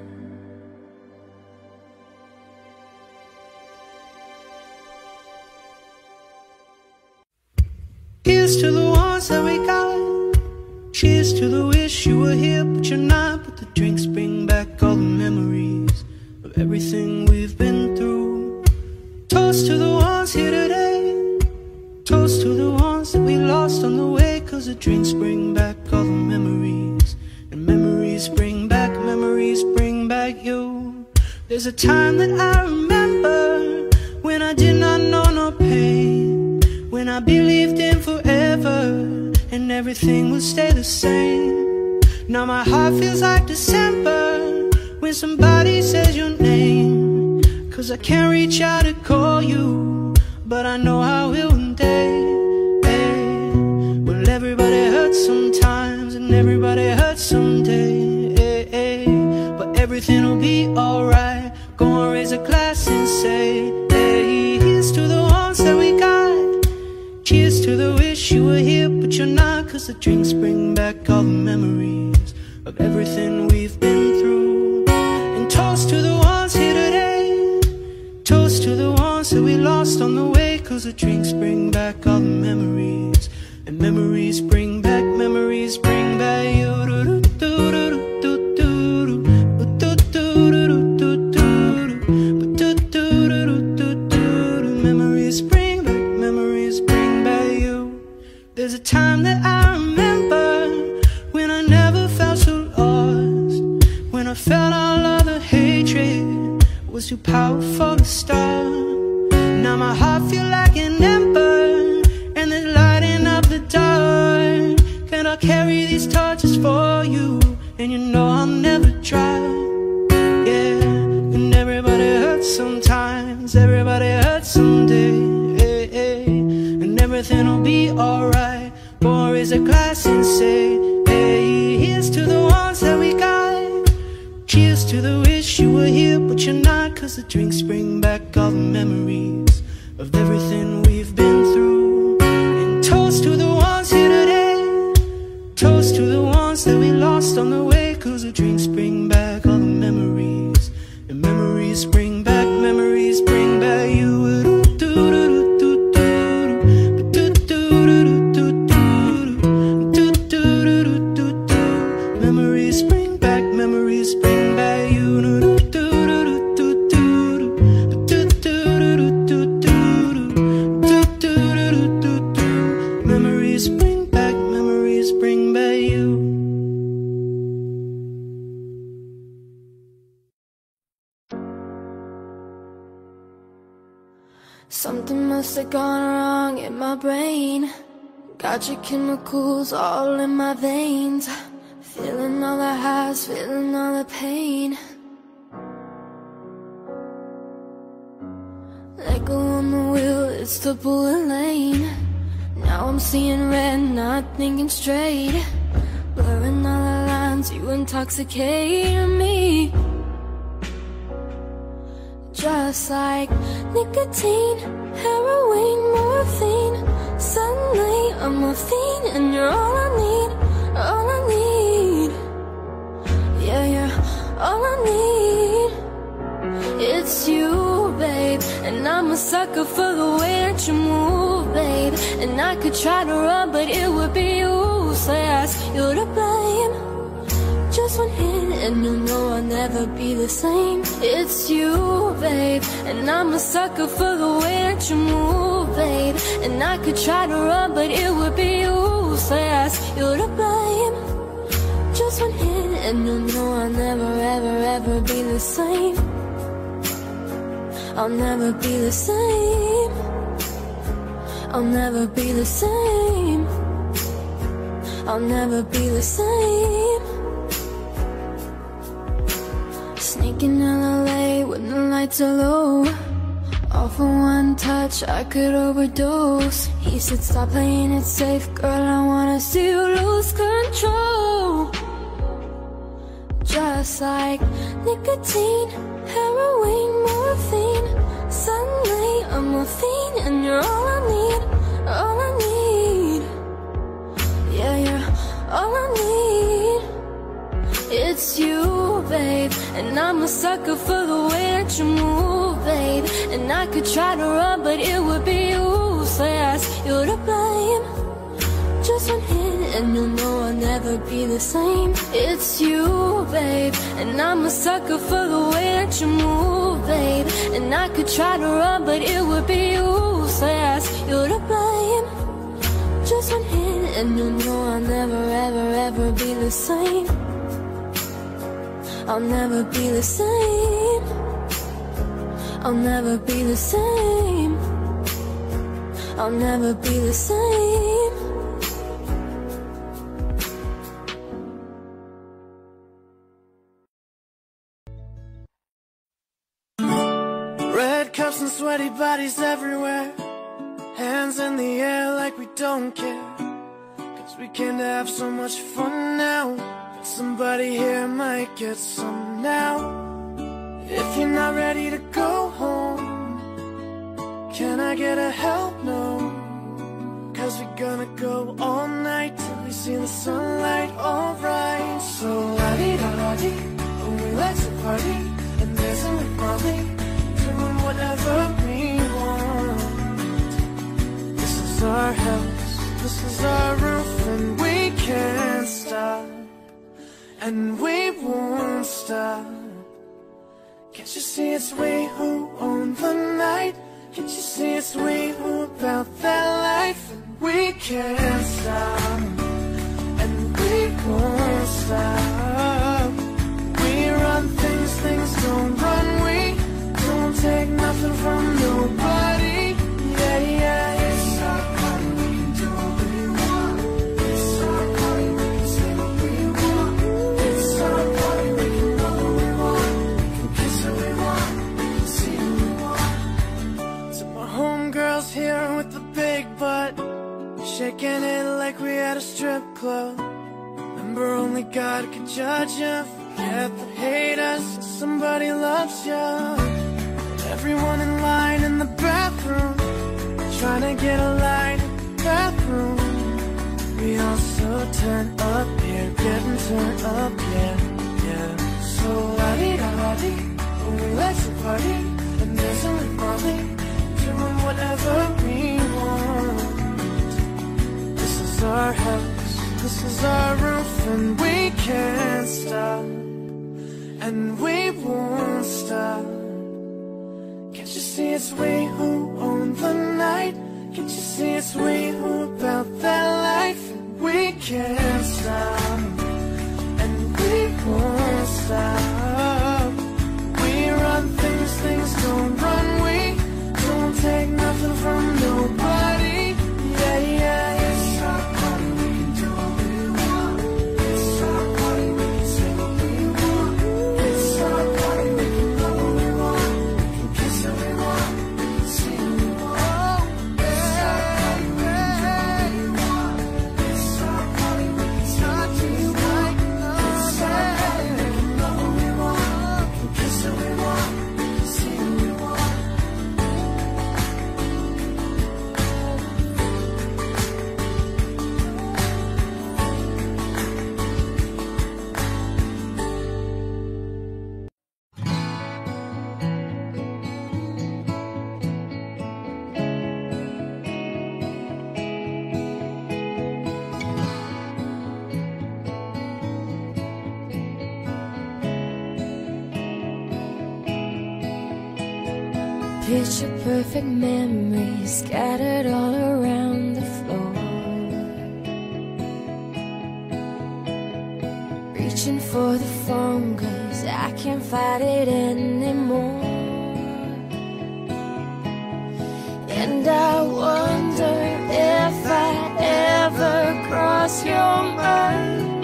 F: Here's to the ones that we got. Cheers to the wish you were here but you're not. But the drinks bring back all the memories of everything we've been through. Toast to the ones here today. Toast to the ones that we lost on the way. 'Cause the drinks bring back all the memories, and memories bring back, memories bring back you. There's a time that I remember when I did not know no pain, when I believed in forever and everything would stay the same. Now my heart feels like December when somebody says your name. 'Cause I can't reach out to call you, but I know I will one day. Hey. Well, everybody hurts sometimes and everybody hurts someday. Hey, hey. But everything will be alright. Go and raise a glass and say, hey, here's to the ones that we got. Cheers to the wish you were here but you're not. 'Cause the drinks bring back all the memories of everything we've been through. And toast to the ones here today. Toast to the ones that we lost on the way. 'Cause the drinks bring back all the memories, and memories bring back, memories bring back you. Memories bring back, memories bring back you. There's a time that I remember when I never felt so lost, when I felt all of the hatred was too powerful to stop. Now my heart feel like an ember, and it's lighting up the dark. And I'll carry these torches for you, and you know I'll never try. Yeah, and everybody hurts sometimes, everybody hurts someday. Hey, hey. And everything will be alright. Go and raise a glass and say, hey, here's to the ones that we got. Cheers to the wish you were here but you're not. 'Cause the drinks bring back all the memories of everything we've been through. And toast to the ones here today. Toast to the ones that we lost on the way. 'Cause the drinks bring back all the memories, and memories bring back, memories bring back you.
A: must have gone wrong in my brain. Got your chemicals all in my veins. Feeling all the highs, feeling all the pain. Let go on the wheel, it's the bullet lane. Now I'm seeing red, not thinking straight. Blurring all the lines, you intoxicate me. Just like nicotine, heroin, morphine. Suddenly I'm a fiend and you're all I need, all I need. Yeah, you're all I need. It's you, babe, and I'm a sucker for the way that you move, babe. And I could try to run, but it would be useless. You're to blame. Just one hit and you'll know I'll never be the same. It's you, babe, and I'm a sucker for the way that you move, babe. And I could try to run, but it would be useless. You're to blame. Just one hit and you'll know I'll never, ever, ever be the same. I'll never be the same. I'll never be the same. I'll never be the same. Sneaking in L A when the lights are low. All for one touch, I could overdose. He said stop playing it safe, girl, I wanna see you lose control. Just like nicotine, heroin, morphine. Suddenly I'm a fiend and you're all I need, all I need. Yeah, you're all I need. It's you, babe, and I'm a sucker for the way that you move, babe. And I could try to run, but it would be useless. You're to blame. Just one hit and you'll know I'll never be the same. It's you, babe, and I'm a sucker for the way that you move, babe. And I could try to run, but it would be useless. You're to blame. Just one hit and you'll know I'll never, ever, ever be the same. I'll never be the same. I'll never be the same. I'll never be the same.
F: Red cups and sweaty bodies everywhere. Hands in the air like we don't care. Cause we can have so much fun now. Somebody here might get some now. If you're not ready to go home, can I get a help? No. Cause we're gonna go all night till we see the sunlight, alright. So la-di-da-da-di, when we like to party, and dancing with Molly, doing whatever we want. This is our house, this is our roof, and we can't stop. And we won't stop. Can't you see it's we who own the night? Can't you see it's we who about that life? And we can't stop. And we won't stop. We run things, things don't run. We don't take nothing from nobody. Yeah, yeah, it's our party, we can do what we want. It's our party, we can say what we want. It's our party, we can know what we want. We can kiss who we want, we can see who we want. To my homegirls here with the big butt, shaking it like we at a strip club. Remember, only God could judge you. Forget the haters, somebody loves you. Everyone in line in the bathroom, trying to get a line in the bathroom. We also turn up here, getting turned up, yeah, yeah. So la-di-da-da-di, when we like to party, and dancing with Molly, doing whatever we want. This is our house, this is our roof, and we can't stop. And we won't stop. Can't you see it's we who own the night? Can't you see it's we who about that life? And we can't stop. And we won't stop. We run things, things don't run. We don't take nothing from
A: Picture perfect memories scattered all around the floor. Reaching for the phone cause I can't fight it anymore. And I wonder if I ever cross your mind.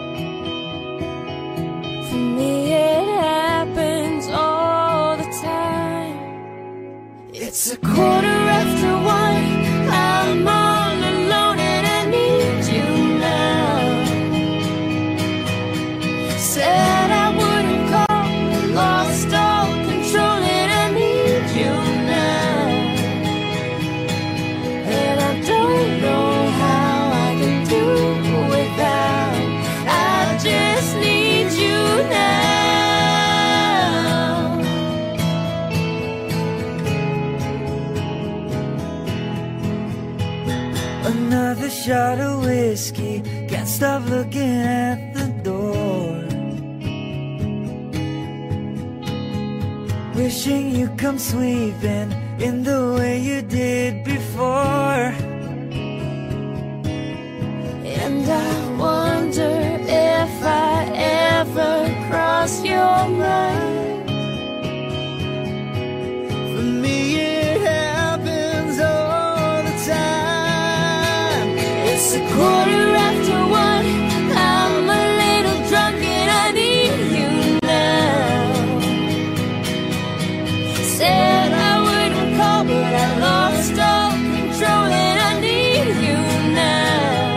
A: For me it happens all the time. It's a quarter after one, I'm all alone and I need you now. Said I wouldn't call, lost all control and I need you now. And I don't know how I can do without, I just need you now.
B: Another shot of whiskey, can't stop looking at the door. Wishing you come sweeping in the way you did before.
A: And I wonder if I ever cross your mind.
B: For me it happens all the time.
A: It's a quarter after one, I'm a little drunk and I need you now. Said I wouldn't call but I lost all control and I need you now.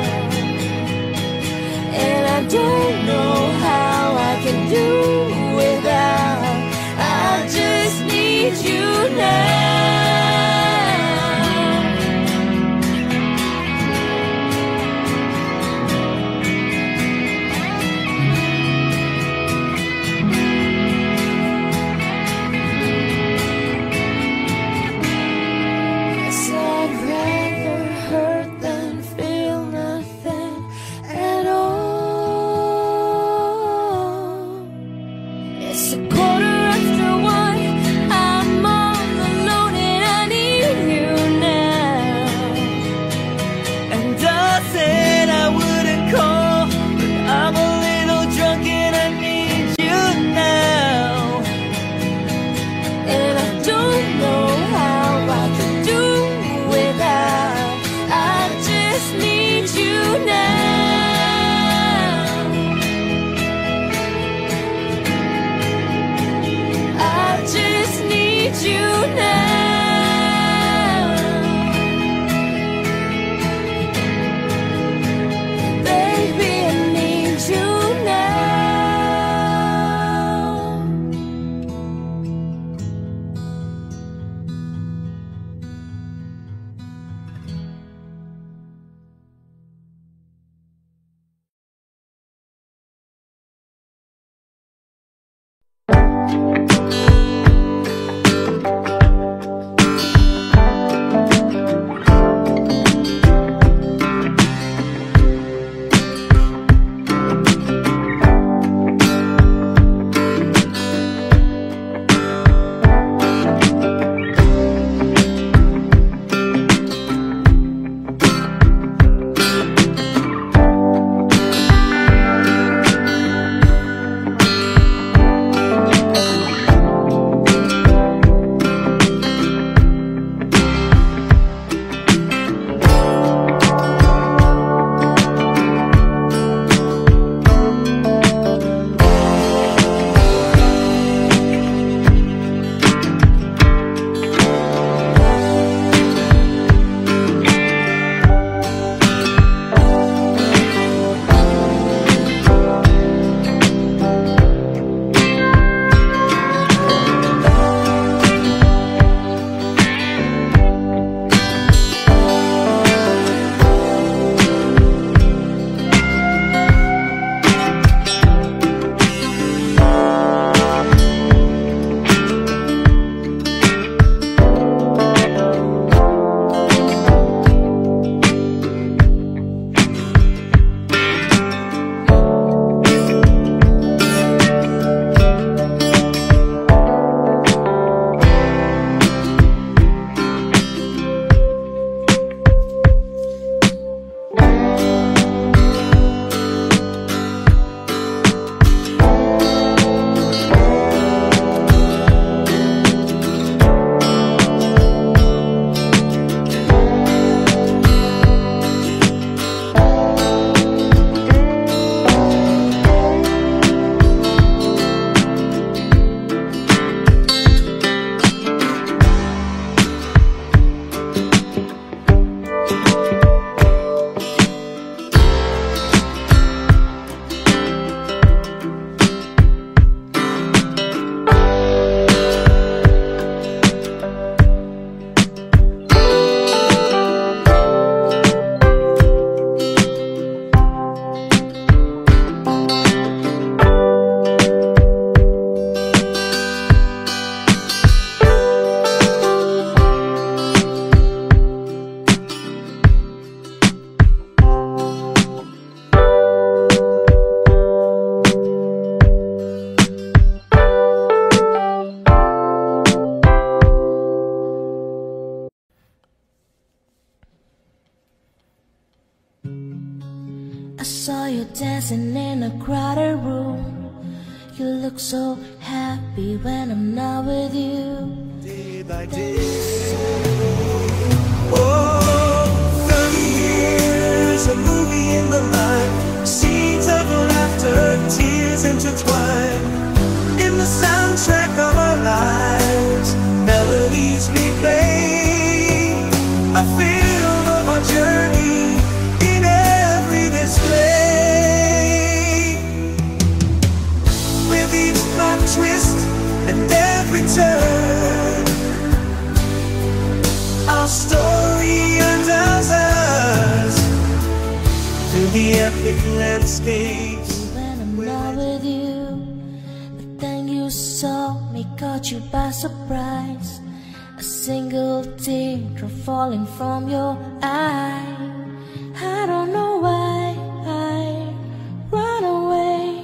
A: And I don't know how I can do without, I just need you now. saw you dancing in a crowded room. You look so happy when I'm not with you.
F: Day by day. Oh, thirty years, a movie in the line. Scenes of laughter, tears intertwined. In the soundtrack of our lives, melodies replay. I feel of our journey in every display. With each plot twist and every turn, our story undoes us through the epic landscapes.
A: When I'm not with you, but then you saw me, caught you by surprise. A single teardrop falling from your eye. I don't know why I run away.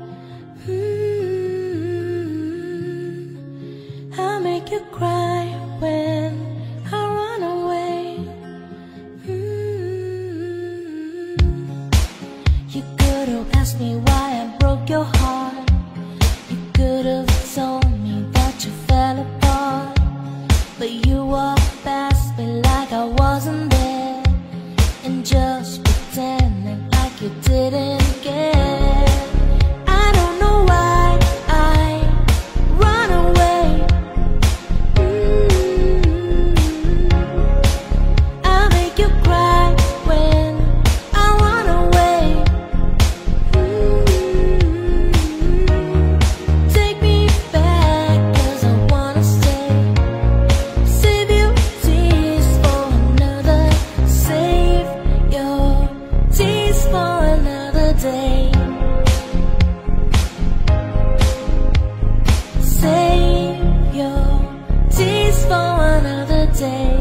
A: mm-hmm. I make you cry when I run away. mm-hmm. You could have asked me why I broke your heart. You could have told me that you fell apart. But you walked past me like I wasn't there, and just pretending like you didn't care. I don't know why I run away. mm-hmm. I make you cry when I run away. mm-hmm. Take me back, 'cause I wanna stay. Save your tears for another. Save your tears for another day. Save your tears for another day.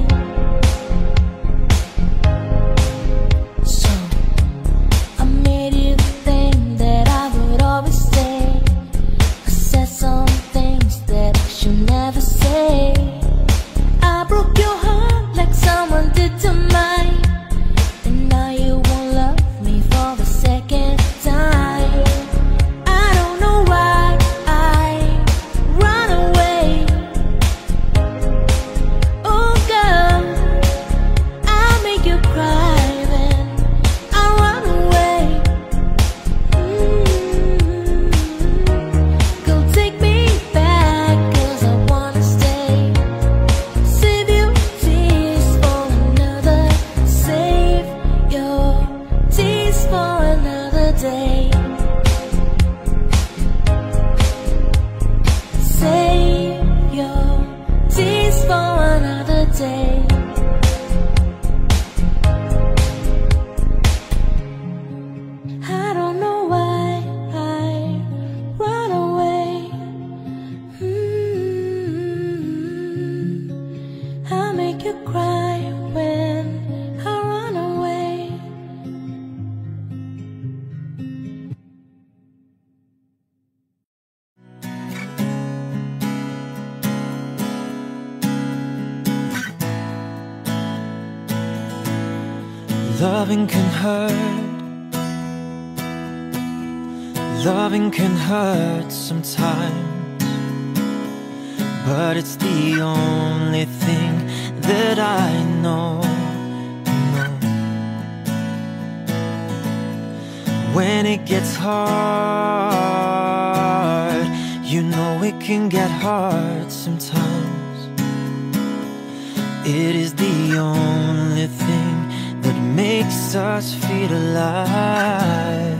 A: So I made you think that I would always stay. I said some things that I should never say. I broke your heart like someone did to mine, and now you won't love me for the second time. I don't know why I run away. Oh girl, I'll make you cry when I run away. mm-hmm. Go take me back, 'cause I wanna stay. Save your tears for another. Save your tears for another day. Save your tears for another day. I don't know why I run away. mm-hmm. I make you cry when I run away.
B: Loving can hurt. Loving can hurt sometimes, but it's the only thing that I know. know. When it gets hard, you know it can get hard sometimes. It is the only thing that makes us feel alive.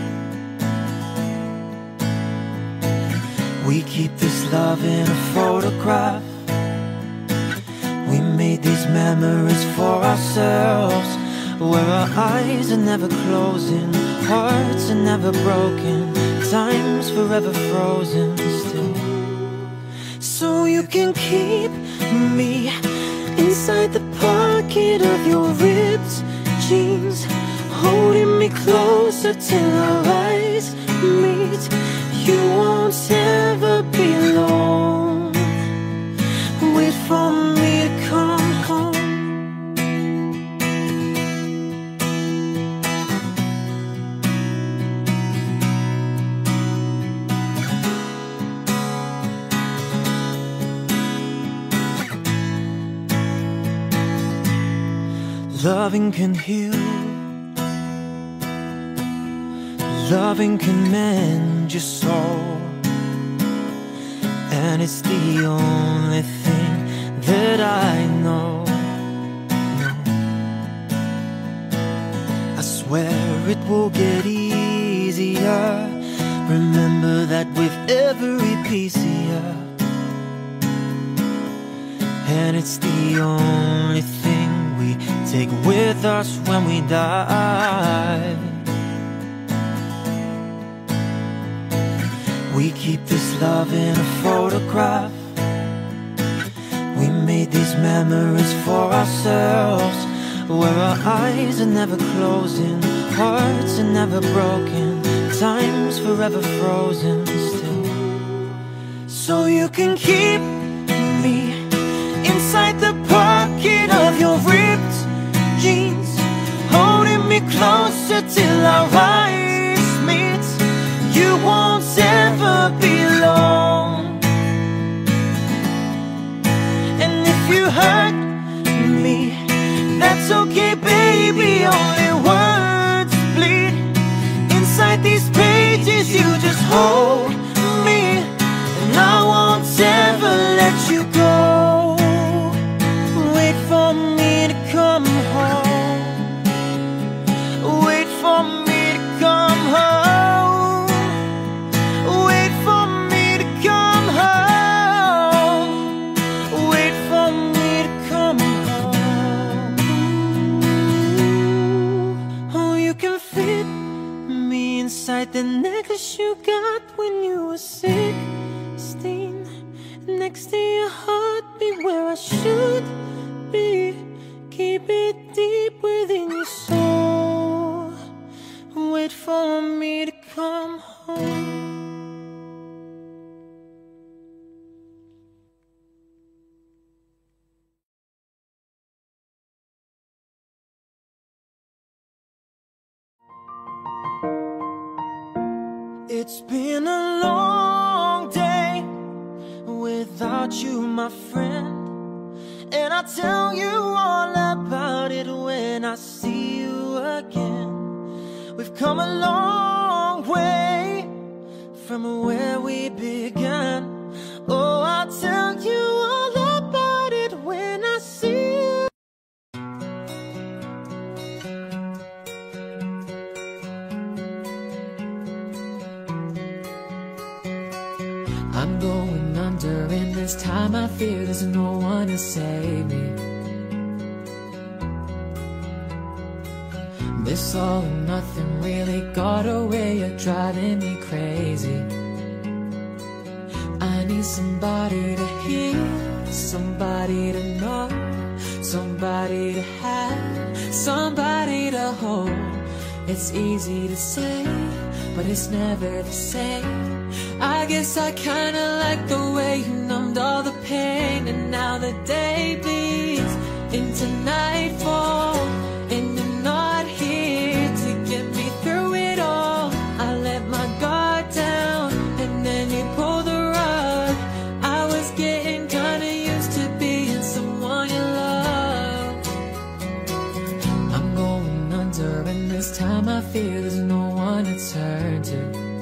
B: We keep this love in a photograph. We made these memories for ourselves, where our eyes are never closing, hearts are never broken, time's forever frozen still. So you can keep me inside the pocket of your ripped jeans, holding me closer till our eyes meet. You won't ever be alone. Wait for me to come home. Loving can heal, loving can mend your soul, and it's the only thing that I know. No. I swear it will get easier. Remember that with every piece of you, and it's the only thing we take with us when we die. We keep this love in a photograph. We made these memories for ourselves, where our eyes are never closing, hearts are never broken, time's forever frozen still. So you can keep me inside the pocket of your ripped jeans, holding me closer till our eyes meet. You won't ever be alone. And if you hurt me, that's okay, baby. Only words bleed inside these pages. You just hold me, and I won't ever let you go. Wait for me to come home. Wait for me to come home. Wait for me to come home. Wait for me to come home. Oh, you can fit me inside the necklace you got when you were sixteen, next to your heartbeat where I should be. Keep it deep within your soul. Wait for me to come home. It's been a long day without you, my friend, and I'll tell you all about it when I see you again. We've come a long way from where we began. Oh, I'll tell you all about it when I see you.
C: I'm going under, and this time I fear there's no one to save me. This all or nothing really got a way of driving me crazy. I need somebody to hear, somebody to know, somebody to have, somebody to hold. It's easy to say, but it's never the same. I guess I kinda like the way you numbed all the pain, and now the day bleeds into nightfall, and you're not here to get me through it all. I let my guard down, and then you pulled the rug. I was getting kinda used to being someone you love. I'm going under, and this time I fear there's no one to turn to.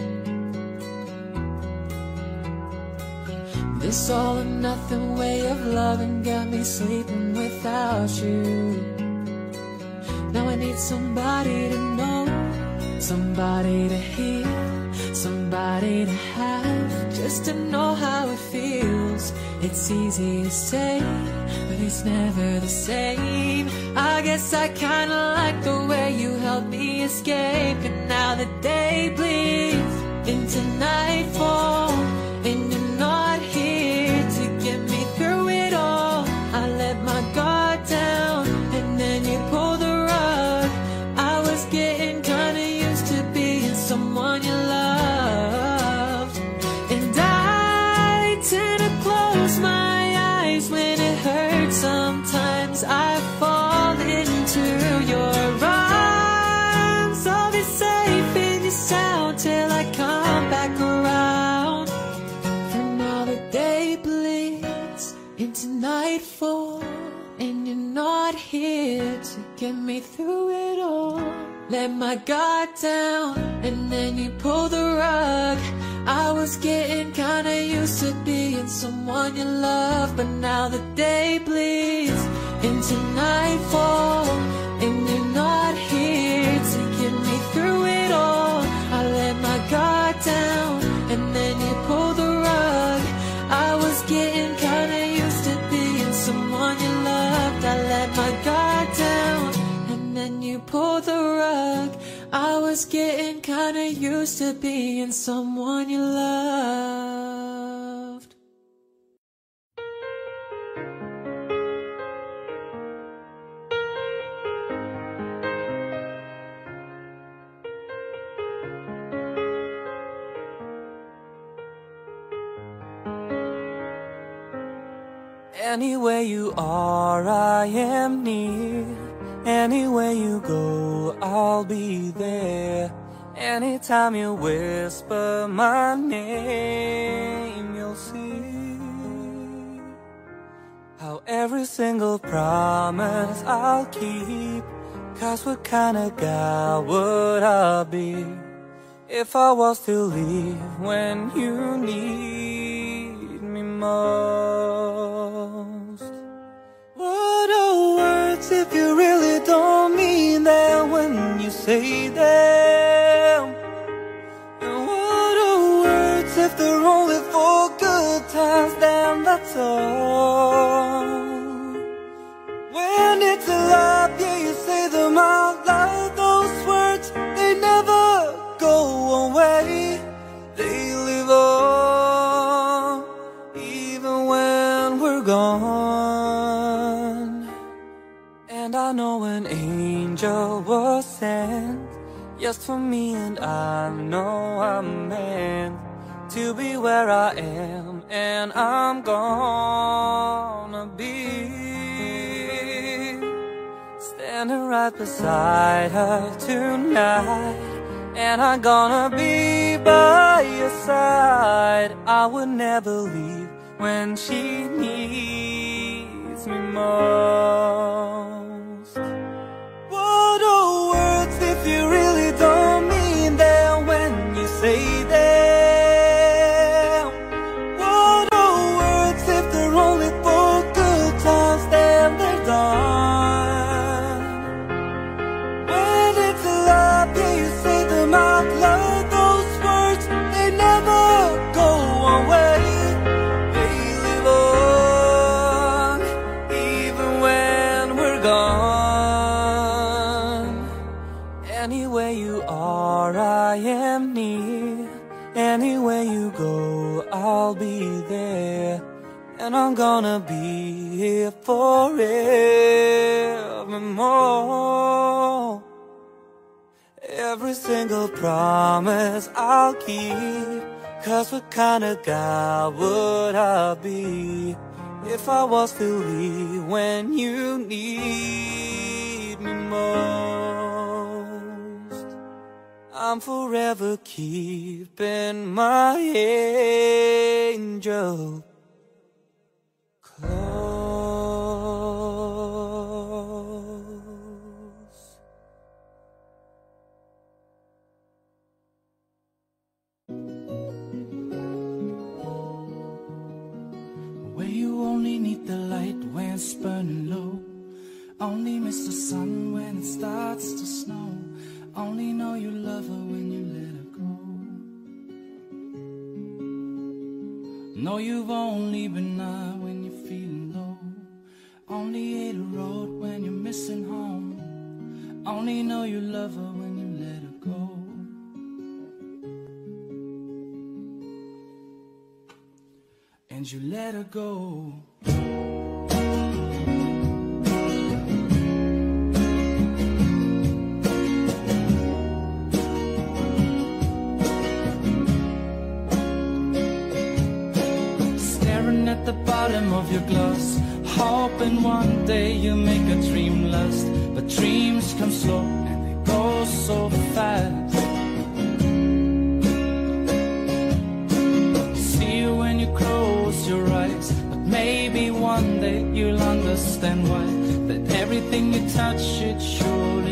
C: This all or nothing way of loving got me sleeping without you. Now I need somebody to know, somebody to hear, somebody to have, just to know how it feels. It's easy to say, but it's never the same. I guess I kinda like the way you helped me escape, and now the day bleeds into nightfall, and you're not here to get me through it all. I let my guard down, and then you pulled the rug. I was getting kinda used to being someone you loved, and I tend to close my eyes when it hurts. Sometimes I fall into your arms. I'll be safe in your sound till I come back around. taking me through it all. Let my guard down, and then you pull the rug. I was getting kinda used to being someone you love, but now the day bleeds into nightfall, and you're not here taking me through it all. I let my guard down, and then you pull the rug. I was getting kinda used to being someone you loved. I let my guard down, and then you pull the rug. I was getting kinda used to being someone you loved.
B: Anywhere you are, I am near. Anywhere you go, I'll be there. Anytime you whisper my name, you'll see how every single promise I'll keep. 'Cause what kind of guy would I be if I was to leave when you need me most? What are words if you really don't mean them when you say them? And what are words if they're only for good times? Damn, that's all. When it's a lie, yeah, you say them out loud. Those words, they never go away. They live on, even when we're gone. And I know an angel was sent just for me, and I know I'm meant to be where I am, and I'm gonna be standing right beside her tonight, and I'm gonna be by your side. I would never leave when she needs me most. What are words if you really don't mean them when you say them? What are words if they're only for good times? Then they're done. When it's a lie, yeah, you say them out loud. Those words, they never go away. They live on, even when we're gone. Anywhere you are, I am near. Anywhere you go, I'll be there. And I'm gonna be here forevermore. Every single promise I'll keep. 'Cause what kind of guy would I be if I was to leave when you need me most? I'm forever keeping my angel close.
D: Where you only need the light when it's burning low. Only miss the sun when it starts to snow. Only know you love her when you let her go. Know you've only been high when you're feeling low. Only hit a road when you're missing home. Only know you love her when you let her go. And you let her go. At the bottom of your glass, hoping one day you make a dream last. But dreams come slow and they go so fast. See you when you close your eyes, but maybe one day you'll understand why. That everything everything you touch, it surely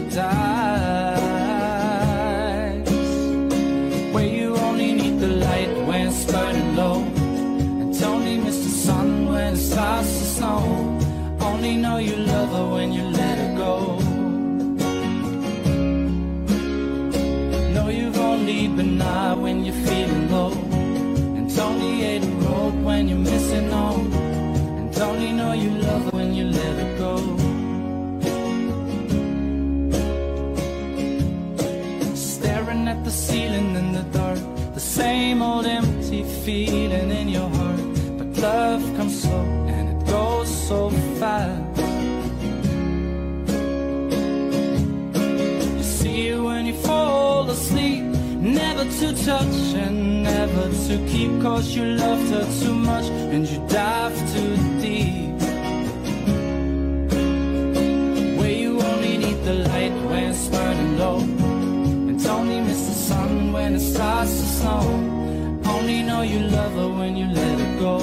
D: dies. Where you only need the light when it's burning low, and only miss the sun when it starts to snow. Only know you love her when you let her go. Know you've only been high when you're feeling low, and only hate a road when you're missing home. And only know you love her when you let her go. Staring at the ceiling in the dark, the same old empty feeling in your heart. But love comes slow and it goes so fast. You see it when you fall asleep, never to touch and never to keep, cause you loved her too much and you dive too deep. Where you only need the light when it's burning low, and only miss the sun when it starts to snow. Only know you love her when you let her go.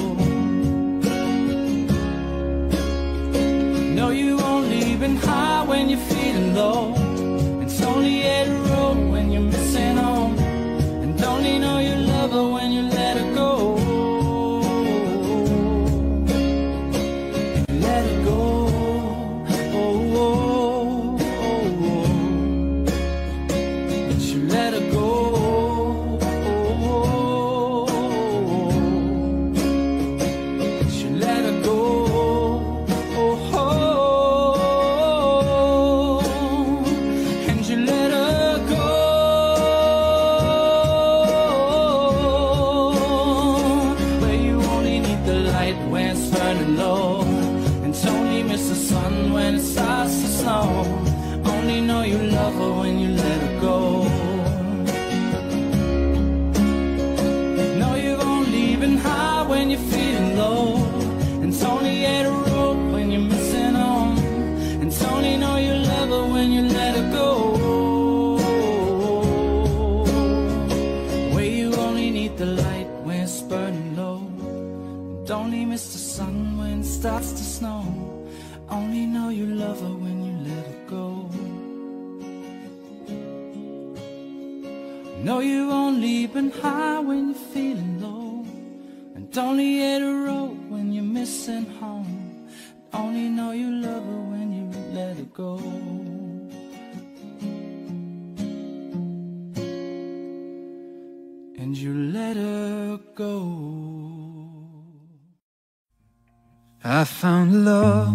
D: Know you only been high when you're feeling low, it's only a road when you're missing home. And only know you love her when you let her go. And you let her go. Oh, oh, oh, oh. And you let her go. Oh, oh, oh. And you let her go. Oh, oh. And you let her go. Where you only need the light when it's burning low, and only miss the sun when it starts to snow. Only know you love her when you let her go. Know you've only been high when you're feeling low, and only at a road when you're missing home. And only know you love her when you let her go. Where you only need the light when it's burning low, and only miss the sun when it starts to snow. Only know you love her when you let her go. Know you've only been high when you're feeling low, and only hit a road when you're missing home. Only know you love her when you let her go. And you let her go.
B: I found love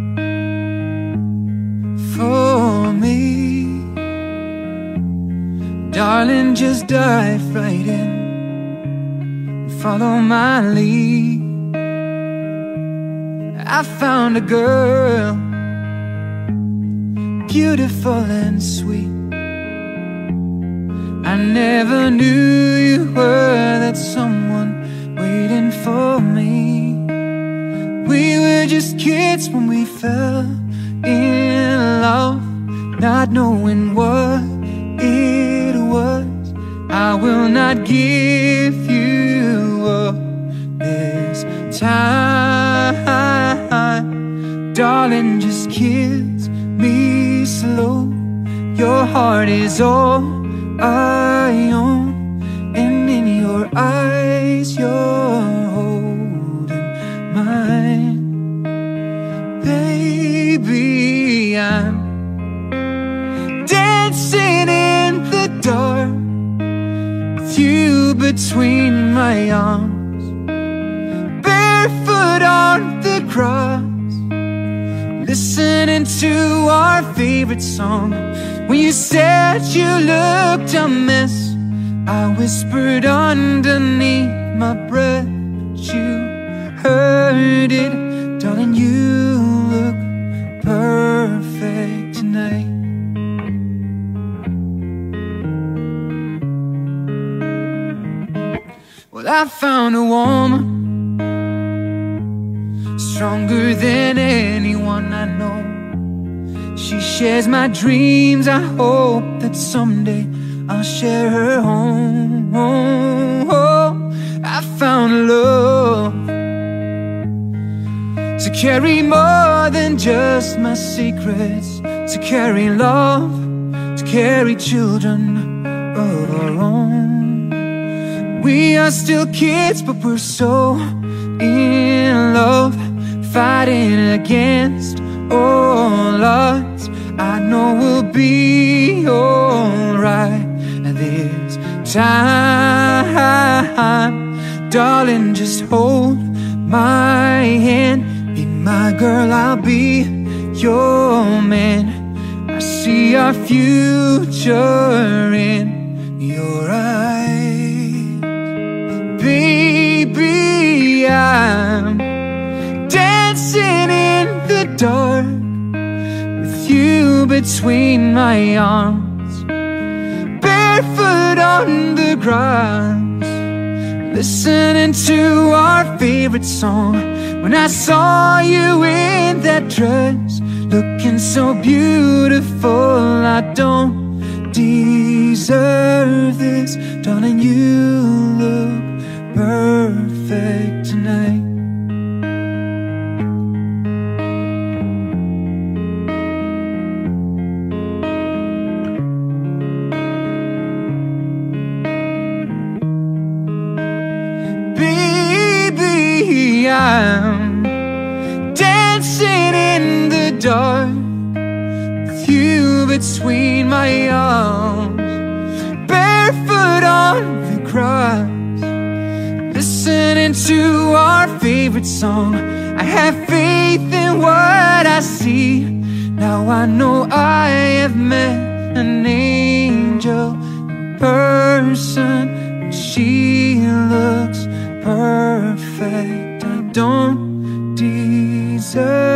B: for me. Darling, just dive right in and follow my lead. I found a girl, beautiful and sweet. I never knew you were that someone waiting for me. We were just kids when we fell in love, not knowing what it was. I will not give you up this time. Darling, just kiss me slow. Your heart is all I own, and in your eyes you're holding mine. Baby, I'm dancing in the dark with you between my arms, barefoot on the grass, listening to our favorite song. When you said you looked a mess, I whispered underneath my breath, but you heard it. Darling, you look perfect tonight. Well, I found a woman stronger than anyone I know. She shares my dreams. I hope that someday I'll share her home. Oh, I found love to carry more
E: more than just my secrets. To carry love, to carry children of our own. We are still kids, but we're so in love, fighting against all odds. I know we'll be alright this time. Darling, just hold my hand. Be my girl, I'll be your man. I see our future in your eyes. Baby, I'm dancing in the dark with you between my arms, barefoot on the grass, listening to our favorite song. When I saw you in that dress, looking so beautiful, I don't deserve this. Darling, you look perfect tonight. Baby, I'm dancing in the dark with you between my arms, barefoot on the grass, listening to our favorite song. I have faith in what I see. Now I know I have met an angel in person. She looks perfect. I don't deserve